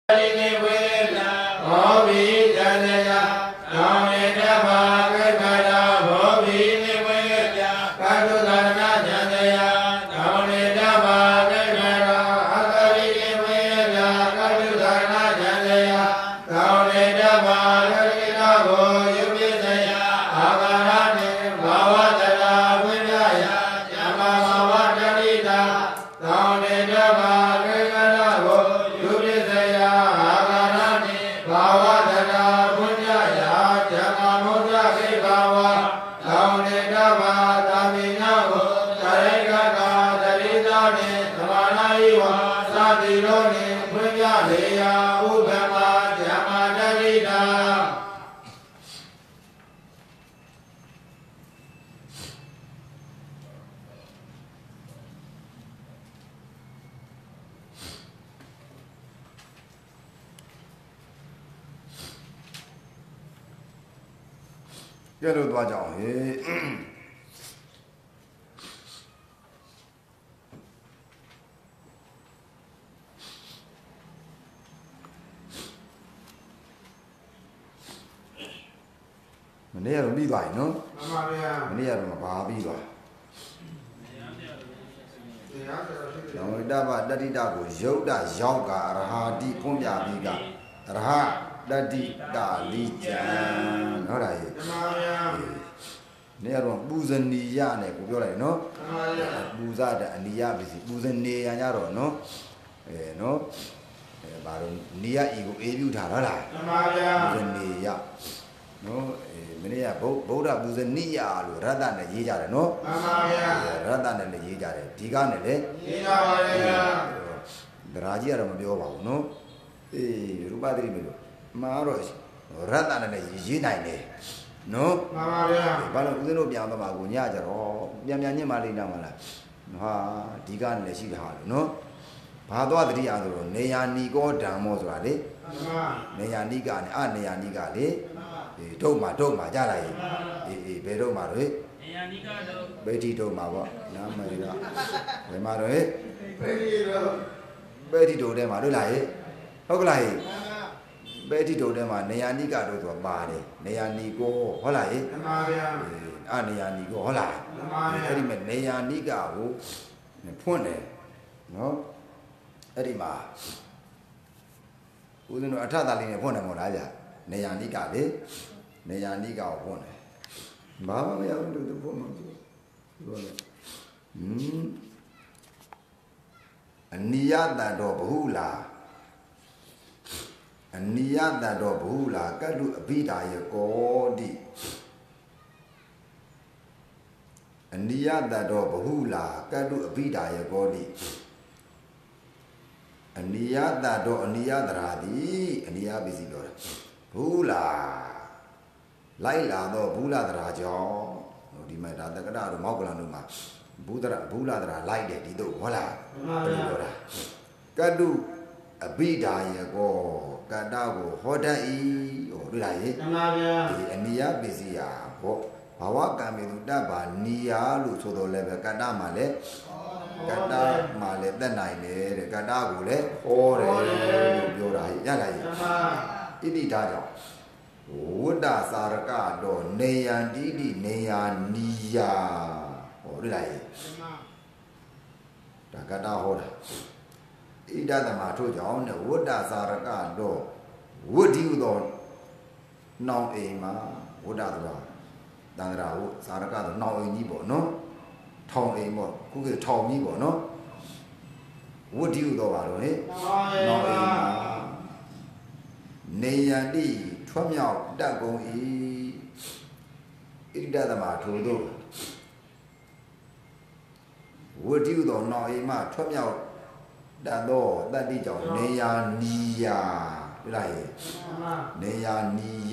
这都多讲嘿，你也容易短喏，你也容易麻痹短。然后大把大地大个有的有个，然后地空家地个，然后大地大地江，好来。နေရာတော့ပူဇနီယနဲ့ကိုပြောလိုက်နော်ပူဇတဲ့အနိယပစ္စည်းပူဇနေရကြတော့နော်နော်ဘာလို့နေရဤကိုအေးပြုထားတာလားမှန်ပါဗျာပူဇနေယနော်မနေ့ကဗုဒ္ဓပူဇနိယလို့ရတ္တနဲ့ရေးကြတယ်နော်မှန်ပါဗျာရတ္တနဲ့ရေးကြတယ်ဒီကနဲ့လေရေးကြပါလေဗျာဒရာကြီးကတော့မပြောပါဘူးနော်ရူပသတိမျိုးမှားတော့ရတ္တနဲ့ရေးနိုင်တယ်နော်မှန်ပါဗျာဘာလို့ဦးဇင်းတို့ပြန်သွားမှာကိုညကြတော့ပြန်ညစ်မလေးနားမလားဟာဒီကနဲ့ရှိတာလို့နော်ဘာသွားတတိယဆိုတော့နေယာနီကောဓမ္မောဆိုတာလေမှန်ပါနေယာနိကနဲ့နေယာနိကလေဒုတ်မှာကြလိုက်ဘယ်တော့မှာတော့နေယာနိကတော့ဗေတိဒုတ်မှာပေါ့နားမရဘယ်မှာတော့ဗေတိဒုတ်ထဲမှာတွေ့လားဟုတ်ကလားဘယ်တိတုံထဲမှာနေယာနိကတို့ဆိုတာပါတယ်နေယာနိကောဟုတ်လားမှန်ပါဗျာနေယာနိကောဟုတ်လားမှန်ပါဗျာအဲ့ဒီမဲ့နေယာနိကကိုဖွင့်တယ်နော်အဲ့ဒီမှာဦးဇင်းတို့အထသာလေးနဲ့ဖွင့်တယ်မို့လားဗျာနေယာနိကလေနေယာနိကကိုဖွင့်တယ်ဘာမှမရဘူးသူဖွင့်မှာပြောတယ်အနိယတတော်ဘဟုလားအနိယတတော်ဘုလာကတုအဘိဓာယကောတိအနိယတတော်ဘဟုလာကတုအဘိဓာယကောတိအနိယတတော်အနိယတရာတိအနိယပစ္စည်းပြောတာဘုလာလိုက်လာတော့ဘုလာတရာကြောင့်ဒီမှာဒါတက္ကရာတို့မောက်ကလန်တို့မှာဘုလာတရာလိုက်တယ်ဒီတို့ဟုတ်လားဘယ်လိုပြောတာကတုအဘိဓာယကောကတ္တကိုဟောတတ်၏ဟောတွေ့လားမှန်ပါဗျာဒီအနိယပစ္စည်းဟာဘောဘာဝကံမေသူတတ်ပါနိယလို့ဆိုတော့လည်းပဲကတ္တမှာလည်းတက်နိုင်တယ်တဲ့ကတ္တကိုလည်းဟောတယ်လို့ပြောတာရလားမှန်ပါဣတိဒါကြောင့်ဝတ္တစာရကတော့နေယံတိတိနေယနိယဟောတွေ့လားမှန်ပါဒါကတ္တဟောတာဣဒသမထို့ကြောင့်နဲ့ဝတ္တစာရကတော့ဝတ္တိဟုသောနောင်အိမ်မှာဝတ္တဆိုတာတန်ត្រာဟုစာရကတော့နောင်အိမ်ကြီးပေါ့နော်ထောင်အိမ်ပေါ့ခုကထောင်ကြီးပေါ့နော်ဝတ္တိဟုသောပါတော့ဟဲ့နောင်အိမ်မှာနေယံတိထွတ်မြောက်တတ်ကုန်၏ဣဒသမထို့သောဝတ္တိဟုသောနောင်အိမ်မှာထွတ်မြောက်တတ်တော့တတ္တိကြောင့်နေယာနီယာတွေ့လားနေယာနီယ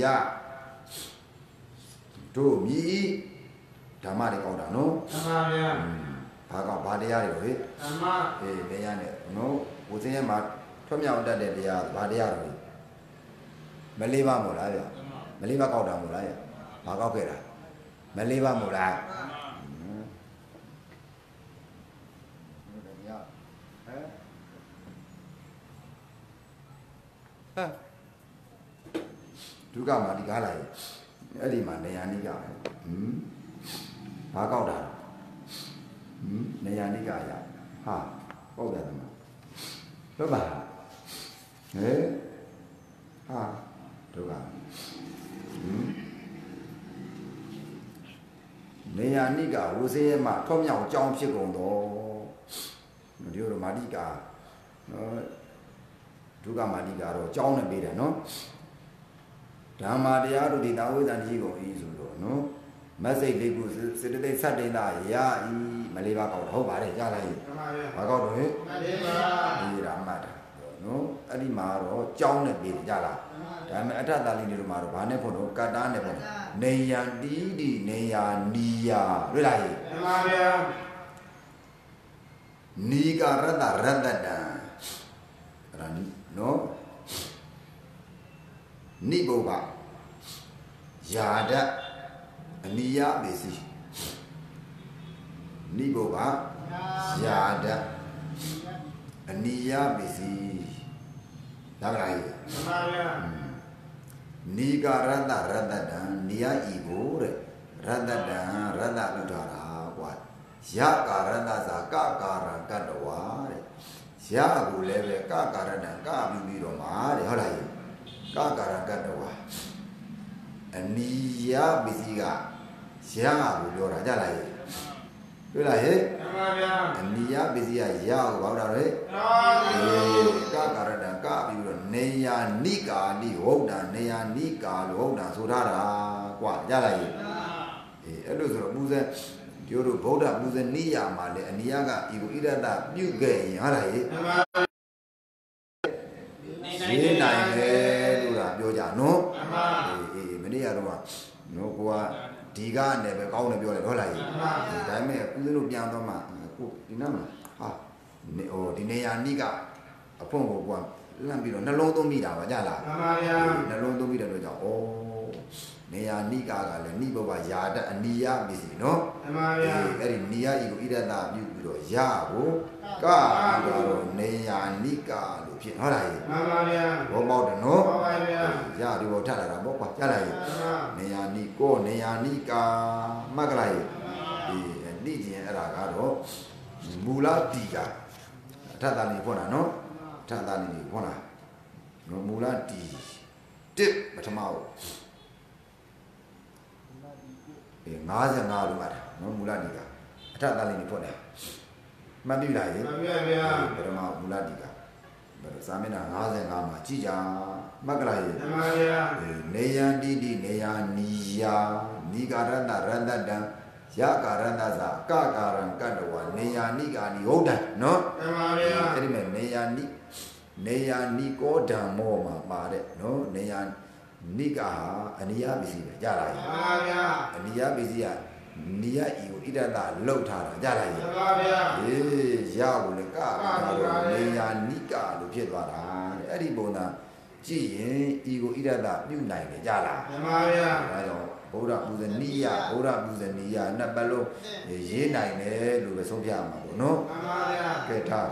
တို့မြည်ဓမ္မတွေကောက်တာနော်မှန်ပါဗျာဘာကောက်ဘာတရားတွေဟဲ့မှန်ပါနေယာနဲ့နော်ဘုဇင်းရဲ့မှာထွတ်မြောက်တတ်တဲ့တရားဘာတရားတွေမလေးပါမို့လားဗျာမလေးပါကောက်တာမို့လားဗျာဘာကောက်ခဲ့တာမလေးပါမို့လားဒုက္ခမာတိကားလိုက်အဲ့ဒီမှာနေယာနိကဘာကောက်တာနေယာနိကရဟာဟုတ်တယ်သမလို့ပါဟဲ့ဟာဒုက္ခနေယာနိကဝစေမှာထွံ့မြောက်ကြောင်းဖြစ်ကုန်တော့ဒီလိုမာတိကာနော်ဒုက္ခမာတိကာတော့ကြောင်းနဲ့ပေးတယ်နော်ဓမ္မတရားတို့ဒီသာဝိဇ္ဇာကြီးကုန်ဤဆိုတော့နော်မက်စိတ်လေးခုစေတသိက်စတင်တာရာဤမလေးပါကောက်ဟုတ်ပါတယ်ကြားလိုက်ဘာကောက်တော့ဟဲ့ဒီရာမတ်နော်အဲ့ဒီမှာတော့ကြောင်းနဲ့ပေးကြလားဒါပေမဲ့အထတာလေးတွေမှာတော့ဘာနဲ့ဖွင့်တော့ကတ္တာနဲ့ဖွင့်နေယံတီးဒီနေယနီယာတွေ့လားဟဲ့မှန်ပါဗျာနီကာရတ္တရတ္တတံအဲ့ဒါနော်နိဗ္ဗာန်ယာဒအနိယပစ္စည်းနိဗ္ဗာန်ယာဒအနိယပစ္စည်းဒါကြလားမှန်ပါဗျာနိကာရတ္တရတ္တတံနိယဤကိုတဲ့ရတ္တတံရတ္တဥဒါရာကွာယကာရတ္တသာကကာရကတ္တဝါတဲ့ယကိုလည်းပဲကကာရတံကပြီးတော့မှာတဲ့ဟုတ်လားကကာရကတ္တဝါအနိယပစ္စည်းကရာကိုပြောတာကြလားတွေ့လားဟဲ့မှန်ပါဗျာအနိယပစ္စည်းကရာကိုဘာလို့လဲကကာရတံကပြီးတော့နေယာနိကာနိဟုတ်တာနေယာနိကာလို့ဟုတ်တာဆိုထားတာကွာကြလားအဲ့လိုဆိုတော့ပူဇေတို့တို့ဗုဒ္ဓပူဇေနိယာမှာလေအနိယကဤကိုဣရတပြုခဲ့ရင်ဟာလားမှန်ပါနေနိုင်တယ်လို့ဒါပြောကြနော်မှန်ပါမနေ့ကတော့နော်ကိုကဒီကနဲ့ပဲကောင်းတယ်ပြောတယ်ဟုတ်လားဒါပေမဲ့ဦးဇင်းတို့ပြန်တော့မှကိုဒီနားမှာဟာဒီနေယာနိကအဖွင့်ကိုကလန့်ပြီးတော့နှလုံးသွင်းမိတာပါကြလားမှန်ပါဗျာနှလုံးသွင်းမိတဲ့အတွက်ကြောင့်နေယာနိကကလည်းနိဗ္ဗာန်ယာတအနိယပစ္စည်းနော်မှန်ပါဗျာအဲ့ဒီနိယဤကိုဣရတပြုပြီးတော့ယာကိုကပြီးတော့နေယာနိကလို့ဖြစ်ဟုတ်လားမှန်ပါဗျာဘောပေါက်တယ်နော်မှန်ပါဗျာယာဒီဘောထပ်လာတာပေါ့ကွာကြားလားနေယာနိကိုနေယာနိကာမကလိုက်ဒီနိကျင်အဲ့ဒါကတော့မူလတီကအထတာလေးဖွင့်တာနော်အထတာလေးဖွင့်တာနော်မူလတီတစ်ပထမဟုတ်55လို့မှာနော်မူလတီကအထတာလေးဖွင့်တယ်မှတ်ပြီလားမှန်ပါဗျာပထမမူလတီကစာမျက်နှာ55မှာကြည့်ကြမှတ်ကြလားမှန်ပါဗျာနေယံတိတိနေယနီယာနိကာရတ္တရတ္တတံယကာရတ္တသာကကာရံကတ္တဝနေယာနိကာနိဟုတ်တယ်နော်မှန်ပါဗျာအဲ့ဒီမဲ့နေယာနိကောဓမ္မောမှာပါတဲ့နော်နေယာနိကာဟာအနိယပစ္စည်းပဲကြားလားမှန်ပါဗျာအနိယပစ္စည်းကနိယဤကိုဣဒတလောက်ထားတာကြားလားမှန်ပါဗျာရကိုလည်းကတော့နေယာနိကာလို့ဖြစ်သွားတာတဲ့အဲ့ဒီပုံစံကြည့်ရင်ဤကိုဣဒတပြုနိုင်တယ်ကြားလားမှန်ပါဗျာဒါကြောင့်ဗုဒ္ဓပူဇေနိယဗုဒ္ဓပူဇေနိယနှစ်ပတ်လုံးရေးနိုင်တယ်လို့ပဲဆုံးဖြတ်မှာပေါ့နော်မှန်ပါဗျာကဲထား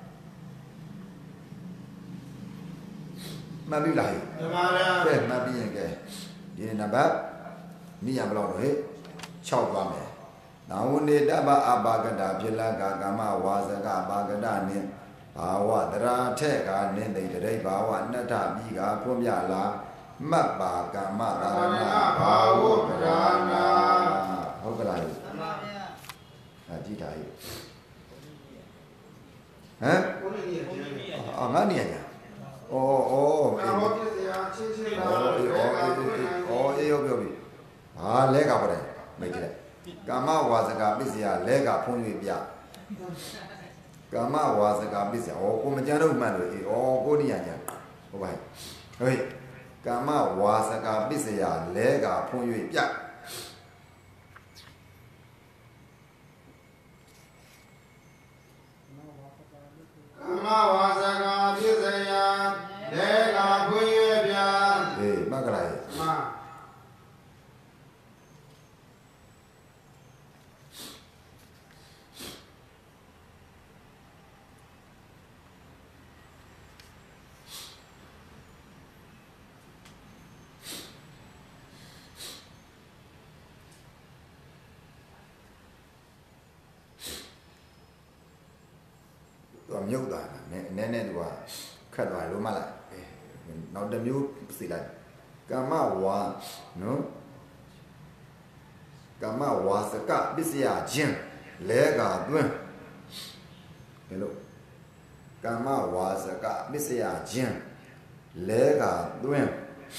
မှတ်ပြီလားမှန်ပါဗျာကဲမှတ်ပြီးရင်ကဲဒီနံပါတ်နိယဘယ်လောက်တော့ဟဲ့6ပါမယ်နာဝနေတဘအဘာကတာဖြစ်လာကကာမဝါစကဘာကတာနှင့်ဘာဝတရာထက်ကနင်းသိတရိဘာဝအနတ္ထပြီးကဖွင့်ပြလာမတ်ပါကမ္မသာရဏဘာဝပရဏဟုတ်ကလားမှန်ပါဗျာကြည့်တာဟဲ့ငါနေရညာဩဘာဖြစ်စရာချင်းချင်းလာအေးပြောပြီဟာလဲကပါတယ်မိတ်ကြည့်ကာမဝါစကပစ္စယလဲကဖုံး၍ပြကာမဝါစကပစ္စယကိုမကြမ်းတော့မှန်လို့ကိုနေရညာဟုတ်ပါဟဲ့ကာမဝါစကပစ္စယလဲကဖုံး၍ပြကာမဝါစကပစ္စယလဲကဖုံး၍ပြမကလိုက်မှမြုပ်သွားတာနည်းနည်းသူကခတ်သွားလို့မှလားနောက်တစ်မျိုးစီလိုက်ကာမဝါနော်ကာမဝါစကပစ္စယခြင်းလဲကသွင်းဘယ်လိုကာမဝါစကပစ္စယခြင်းလဲကသွင်း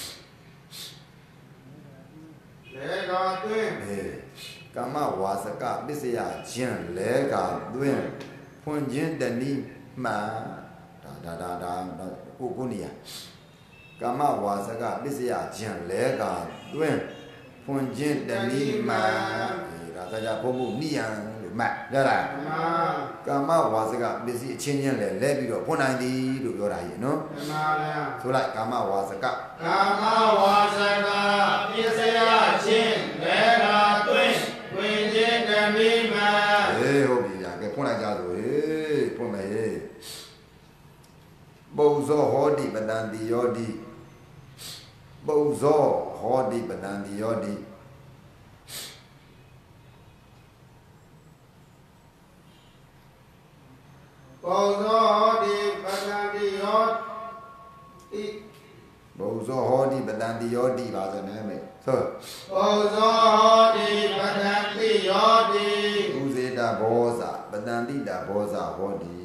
လဲကသွင်းကာမဝါစကပစ္စယခြင်းလဲကသွင်းဖွင့်ခြင်းတနည်းမှဒါကိုနေရကာမဝါစကပစ္စယခြင်းလဲကသွင်းဖွင့်ခြင်းတနည်းမှဒါကြဘုံဘုနိယံလို့မှတ်ရလားကာမဝါစကပစ္စည်းအချင်းချင်းလဲပြီးတော့ဖွင့်နိုင်သည်လို့ပြောတာကြီးနော်မှန်ပါဗျာဆိုလိုက်ကာမဝါစကကာမဝါစကပစ္စယချင်းလဲကသွင်းဖွင့်ခြင်းတနည်းမှဟုတ်ပြီဗျာကဲဖွင့်လိုက်ကြဆိုဖွင့်မယ်ပုဇောဟောတိပတံတိယောတိပုဇောဟောတိပတံတိယောတိပုဇောဟောတိပတံတိယောတိပုဇောဟောတိပတံတိယောတိပါစနေမယ်ဆိုပုဇောဟောတိပတံတိယောတိဥဇေတဘောဇပတံတိတဘောဇဟောတိ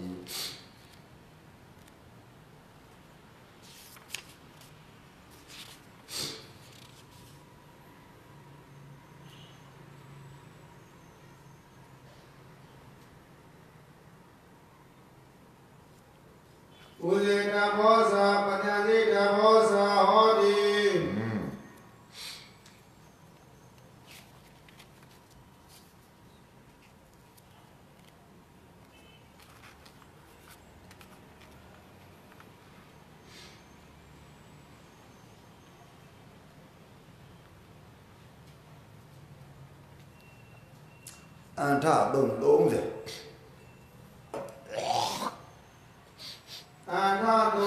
ဥဇေတဘောဇာပတံတိတဘောဇာဟောတိအန္ထ30 အန္ထ30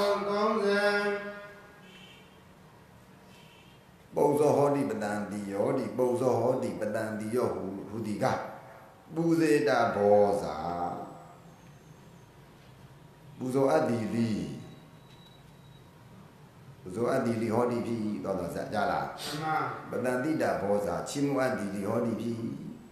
ပုဇောဟောတိပတံတိယောတိပုဇောဟောတိပတံတိယောဟူတိကပုဇေတဘောဇာပုဇောအတ္တိလိပုဇောအတ္တိလိဟောတိဖြစ်တော့ကြလားပတံတိတဘောဇာချိမအတ္တိလိဟောတိဖြစ်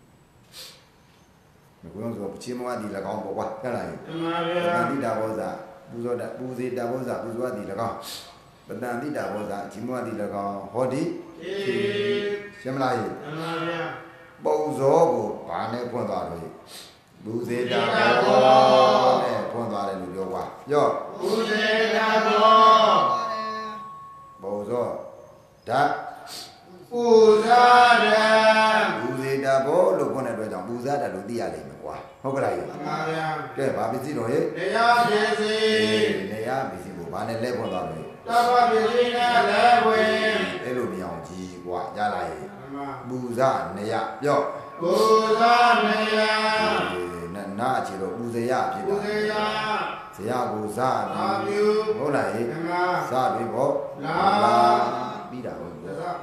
ကိုယ်တော့ချိမအတ္တိ၎င်းပေါ့ကွာဟုတ်လားမှန်ပါဗျာပတံတိတဘောဇာပုဇေတဘောဇာပုဇောအတ္တိ၎င်းပတံတိတဘောဇာချိမအတ္တိ၎င်းဟောတိရှင်းမလားမှန်ပါဗျာပုဇောကိုဘာနဲ့ဖွင့်သွားလို့ပုဇေတဘောနဲ့ဖွင့်သွားတယ်လို့ပြောကွာပြောပုဇေတဘောပုဇောဓာတ်ပုဇာဓာတ်ပုဇေတဘောလို့ဖွင့်တဲ့အတွက်ကြောင့်ပုဇာဓာတ်လို့သိရလိမ့်မယ်ကွာဟုတ်ကဲ့လားမှန်ပါဗျာကဲဘာပစ္စည်းတော့ဟဲ့နေရပစ္စည်းနေရပစ္စည်းကိုဘာနဲ့လဲဖွင့်သွားလို့တပ္ပပစ္စည်းနဲ့လဲဖွင့်အဲ့လိုမြောင်ကြီးကွာရလာရဲ့ပုဇာနေရပြောပုဇာနေရနာအခြေတော့ပုဇေယဖြစ်တာပုဇေယဇေယကိုဇာနေဟုတ်လားဟဲ့ဇာပြီပေါ့လာပြီးတာဟုတ်ဇာ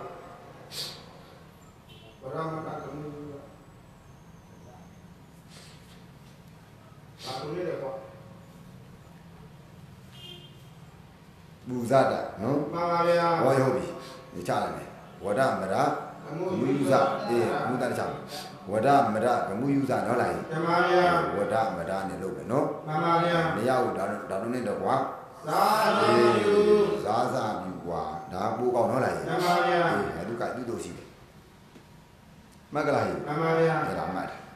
ပရမတ္တကမှုဘာလို့လဲပေါ့ပုဇာတာနော်မှန်ပါဗျာဟောဟုတ်ပြီဒီချလိုက်မယ်ဝဒမရဂမှုယူဇမူတန်ချဝဒမရဂမှုယူဇနော်လားမှန်ပါဗျာဝဒမရနဲ့လုပ်မယ်နော်မှန်ပါဗျာမရဘူးဒါတော့နဲ့တော့ကွာဇာယူဇာဇာပြူကွာဒါပိုးကောင်းနော်လားမှန်ပါဗျာအဲ့သူကတူတူရှိတယ်မကလားမှန်ပါဗျာအဲ့ဒါမှတ်တယ်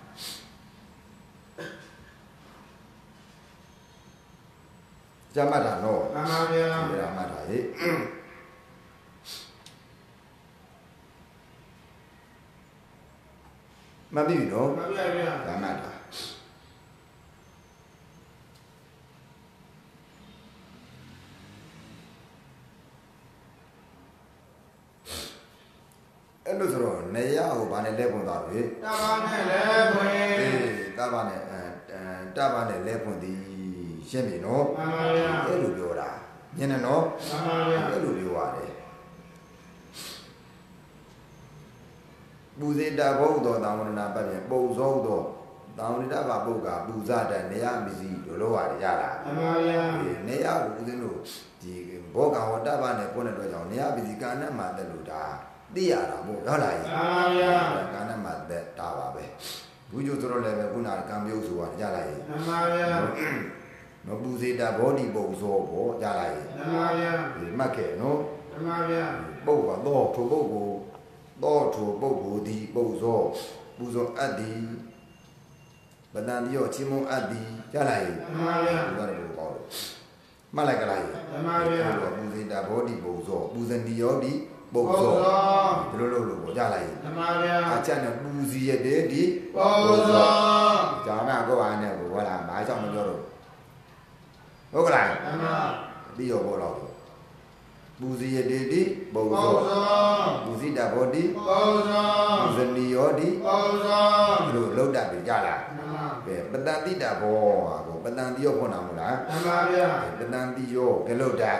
ကြမ်းမှတ်တာနော်မှန်ပါဗျာအဲ့ဒါမှတ်တာဟဲ့မပြီနော်မှန်ပါဗျာဒါမှတ်တာအဲ့လိုဆိုတော့နေရကိုဗာနဲ့လဲပွန်သွားပြီတဘာနဲ့လဲပွန်တဘာနဲ့လဲပွန်သည်ရှင်းပြီနော်မှန်ပါဗျာအဲ့လိုပြောတာညနေနော်မှန်ပါဗျာအဲ့လိုပြောရတယ်ပုဇေတဘောဟုသောသာဝရဏပတ်ဖြင့်ပုဇောဟုသောတောင်းနေတာပါပုတ်ကပူဇတဲ့နေရမစီလိုရတယ်ရလားမှန်ပါဗျာနေရကိုဦးဇင်းတို့ဒီဘောကဝတ္တဘာနဲ့ပွင့်တဲ့အတွက်ကြောင့်နေရပစီကာနဲ့မှတက်လို့ဒါသိရတာမို့ဟုတ်လားမှန်ပါဗျာကာနဲ့မှတက်တာပါပဲဘူးကျိုးဆိုတော့လည်းခုနကကံမျိုးဆိုရလားမှန်ပါဗျာမပူစေတာဘောဒီပုံစောပေါ့ရလားမှန်ပါဗျာဒီမှတ်ခဲ့နော်မှန်ပါဗျာပုတ်ကတော့ထိုပုတ်ကိုတော့ထိုပုတ်ကိုဒီပုတ်စောပူဇော်အပ်သည်ပတန်ဒီရောချင်းမုံအပ်သည်ရလားမှန်ပါဗျာဘုရားတို့ပေါ့မှတ်လိုက်ကလားမှန်ပါဗျာပူစေတာဘောဒီပုံစောပူဇန်ဒီရောဒီပုံစောဒီလိုလို့ပေါ့ရလားမှန်ပါဗျာအချက်နဲ့ပူစီရတဲ့ဒီပုံစောဇာမကိုအားနဲ့ကိုဟောလားမအားကြောင့်မပြောတော့ဟုတ်ကလားမှန်ပါပြီးရောပေါ့တော့ပူစီရတဲ့ဒီပုံစောပူစီတာဘောဒီပုံစောပူဇန်ဒီရောဒီပုံစောဒီလိုလောက်တတ်ပြီကြလားပတန်တိတာဘောကိုပတန်တိရောခေါ်နာမို့လားမှန်ပါဗျာပတန်တိရောကလုတ်တာ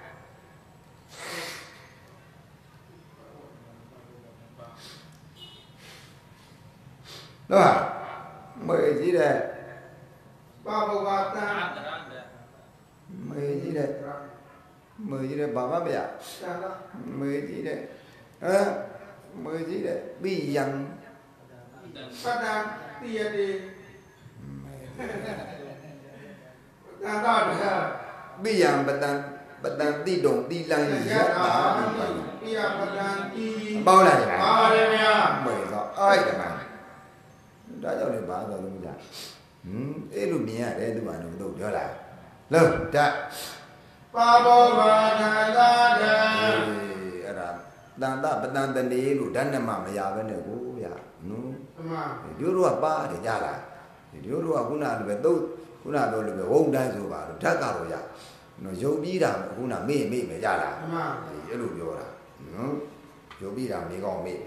တော့မေကြီးတဲ့ဘာဘဝတန်မေကြီးတဲ့ဘာမဗျာမေကြီးတဲ့မေကြီးတဲ့ပြီးယံပတန်တိရတဲ့တန်တော့ပိယံပတန်တိတုံတိလန်းရတာပိယပတန်တိပေါလိုက်လားပါတယ်ဗျာမေဆိုအဲ့ဒါမှဒါကြောင့်လည်းဘာသာလို့ကြာအဲ့လိုမြင်ရတယ်သူကတော့ပြောလာလို့တပါဘောဘာနာလာတဲ့အဲ့ဒါတန်တပတန်တနေလို့ဓာတ်နမမရဘဲနဲ့ကိုဗျာနော်ဒီလိုကပါတယ်ကြလားဒီလိုကခုနလိုပဲသုတ်ခုနပြောလို့ပဲဝုံတိုင်းဆိုပါတော့ဓာတ်ကတော့ရနော်ယုံပြီးတာခုနမေ့မယ်ကြလားမှန်အဲ့လိုပြောတာနော်ယုံပြီးတာမေကောင်းမေ့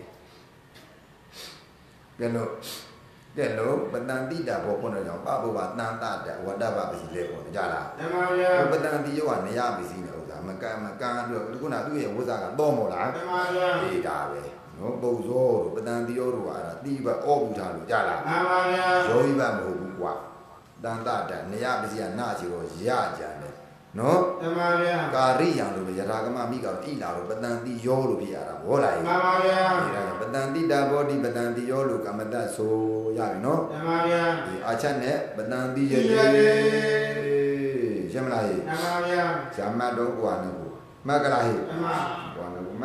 တယ်လို့ပတန်တိတာဘောခုနကြောင့်ပဘုဘာတန်တတဲ့ဝတ္တဘပစီလေပေါ့ကြလားမှန်ပါဗျာပတန်တိရောကနေရပစီနေဥစ္စာမကပြောခုနသူ့ရဲ့ဝိဇ္ဇာကတော့မို့လားမှန်ပါဗျာဒီတာပဲနော်ပုံစောတို့ပတန်တိရောတို့အဲ့ဒါတိဘအော့ဘူးထားလို့ကြလားမှန်ပါဗျာရောဘိဘမဟုတ်ဘူးကွာတန်တတဲ့နေရပစီကနာချီတော့ရကြတယ်နော်မှန်ပါဗျာကာရိယံလို့ယထာကမမိကတော့ဣလာလို့ပတန်တိရောလို့ဖြစ်ရတာဘောလားမှန်ပါဗျာဒါပတန်တိတာဘောဒီပတန်တိရောလို့ကမ္မတဆိုရပြီနော်မှန်ပါဗျာဒီအချက်နဲ့ပတန်တိရည်ရှင်းမလားဟိမှန်ပါဗျာဇာမတ်တော့ကွာနော်မကလားဟိမှန်ပါကွာနော်မ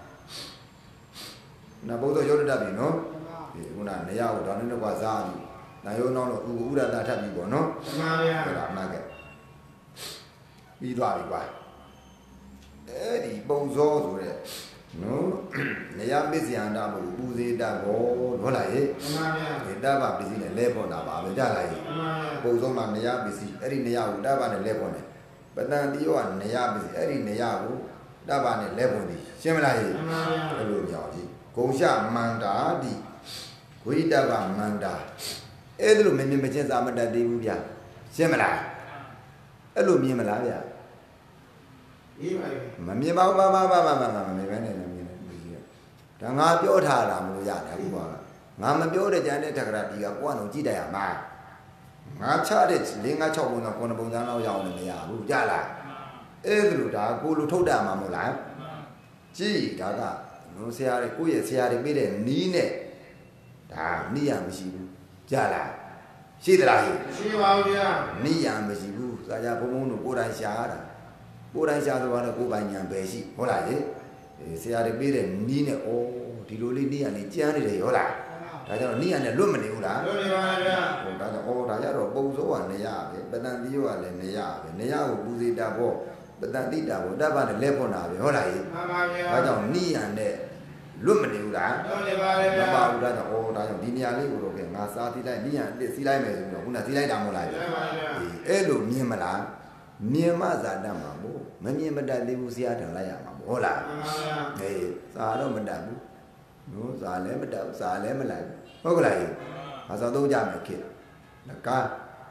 နဘုဒ္ဓရောတတ်ပြီနော်ဒီခုနနေရကိုဒါနဲ့ကွာစားပြီနာယောနောလို့ဥရတထပ်ပြီပေါ့နော်မှန်ပါဗျာဒါမှကဲပြီးသွားပြီကွာအဲ့ဒီပုံစောဆိုတဲ့နော်နေရပစ္စယန္တာဘုပူဇေတဘောဟုတ်လားဟဲ့မှန်ပါဗျာဒီတဘပစ္စည်းနဲ့လဲပေါ်တာပါပဲကြလားဟဲ့မှန်ပါဗျာပုံစောမှာနေရပစ္စည်းအဲ့ဒီနေရကိုတဘနဲ့လဲပေါ်တယ်ပတန်တိယောကနေရပစ္စည်းအဲ့ဒီနေရကိုတဘနဲ့လဲပေါ်သည်ရှင်းမလားဟဲ့မှန်ပါဗျာအဲ့လိုပြောကြည့်ဂုံရှမန္တာတိဝိတဘမန္တာအဲ့ဒါလိုမမြင်မချင်းစာမတတ်သေးဘူးဗျာရှင်းမလားအဲ့လိုမြင်မလားဗျာအေးပါမမြင်ပါဘူးမမြင်ပဲနဲ့မြင်တယ်ဒါငါပြောထားတာမလို့ရတယ်အခုကငါမပြောတဲ့ကြမ်းတဲ့တက္ကရာဒီကကိုကတော့ကြည့်တယ်ရမှာငါချတဲ့၄၅၆ပုံတော့9ပုံစံလောက်ရအောင်လည်းမရဘူးကြလားအဲ့ဒါလိုဒါကိုလိုထုတ်တာမှာမဟုတ်လားကြည့်ဒါကနော်ဆရာတွေကိုယ့်ရဲ့ဆရာတွေပေးတဲ့နီးနဲ့ဒါနီးရမရှိဘူးကြလားရှိသလားရှိပါဘူးဗျာနီးရမရှိဘူးစာကြဘုံဘုံတို့ကိုယ်တိုင်ရှားတာကိုယ်တိုင်ရှားသွားတော့ကိုယ်ပိုင်ညာပဲရှိဟုတ်လားလေဆရာတွေပေးတဲ့နီးနဲ့ဩဒီလိုလေးနီးရလေးကြမ်းနေတယ်ဟုတ်လားဒါကြောင့်နီးရနဲ့လွတ်မနေဘူးလားလွတ်နေပါဗျာဟိုဒါကြောင့်ဒါကြတော့ပုံစိုးကနေရပဲပတန်တိရောကလည်းနေရပဲနေရကိုပူဇေတာဘောပတန်တိတာဘောတပ္ပနဲ့လဲဖွင့်တာပဲဟုတ်လားလေမှန်ပါဗျာဒါကြောင့်နီးရနဲ့လွတ်မနေဘူးလားလွတ်နေပါလေဗျာမပါဘူးဒါကြောင့်ဒါကြောင့်ဒီနေရာလေးကိုတော့ငါစားတိလိုက်နီးရအစ်စီးလိုက်မယ်ဆိုတော့ခုနစီးလိုက်တာမဟုတ်လားဗျာမှန်ပါဗျာအဲ့လိုမြင်မလားမြင်မဇာတတ်မှာမို့မမြင်မတတ်သေးဘူးဆရာထံလိုက်ရမှာမို့ဟုတ်လားမှန်ပါဗျာအေးဇာတော့မတတ်ဘူးနော်ဇာလည်းမတတ်ဘူးဇာလည်းမလိုက်ဟုတ်ကလားဘာသာသုံးကြမယ်ခေလကား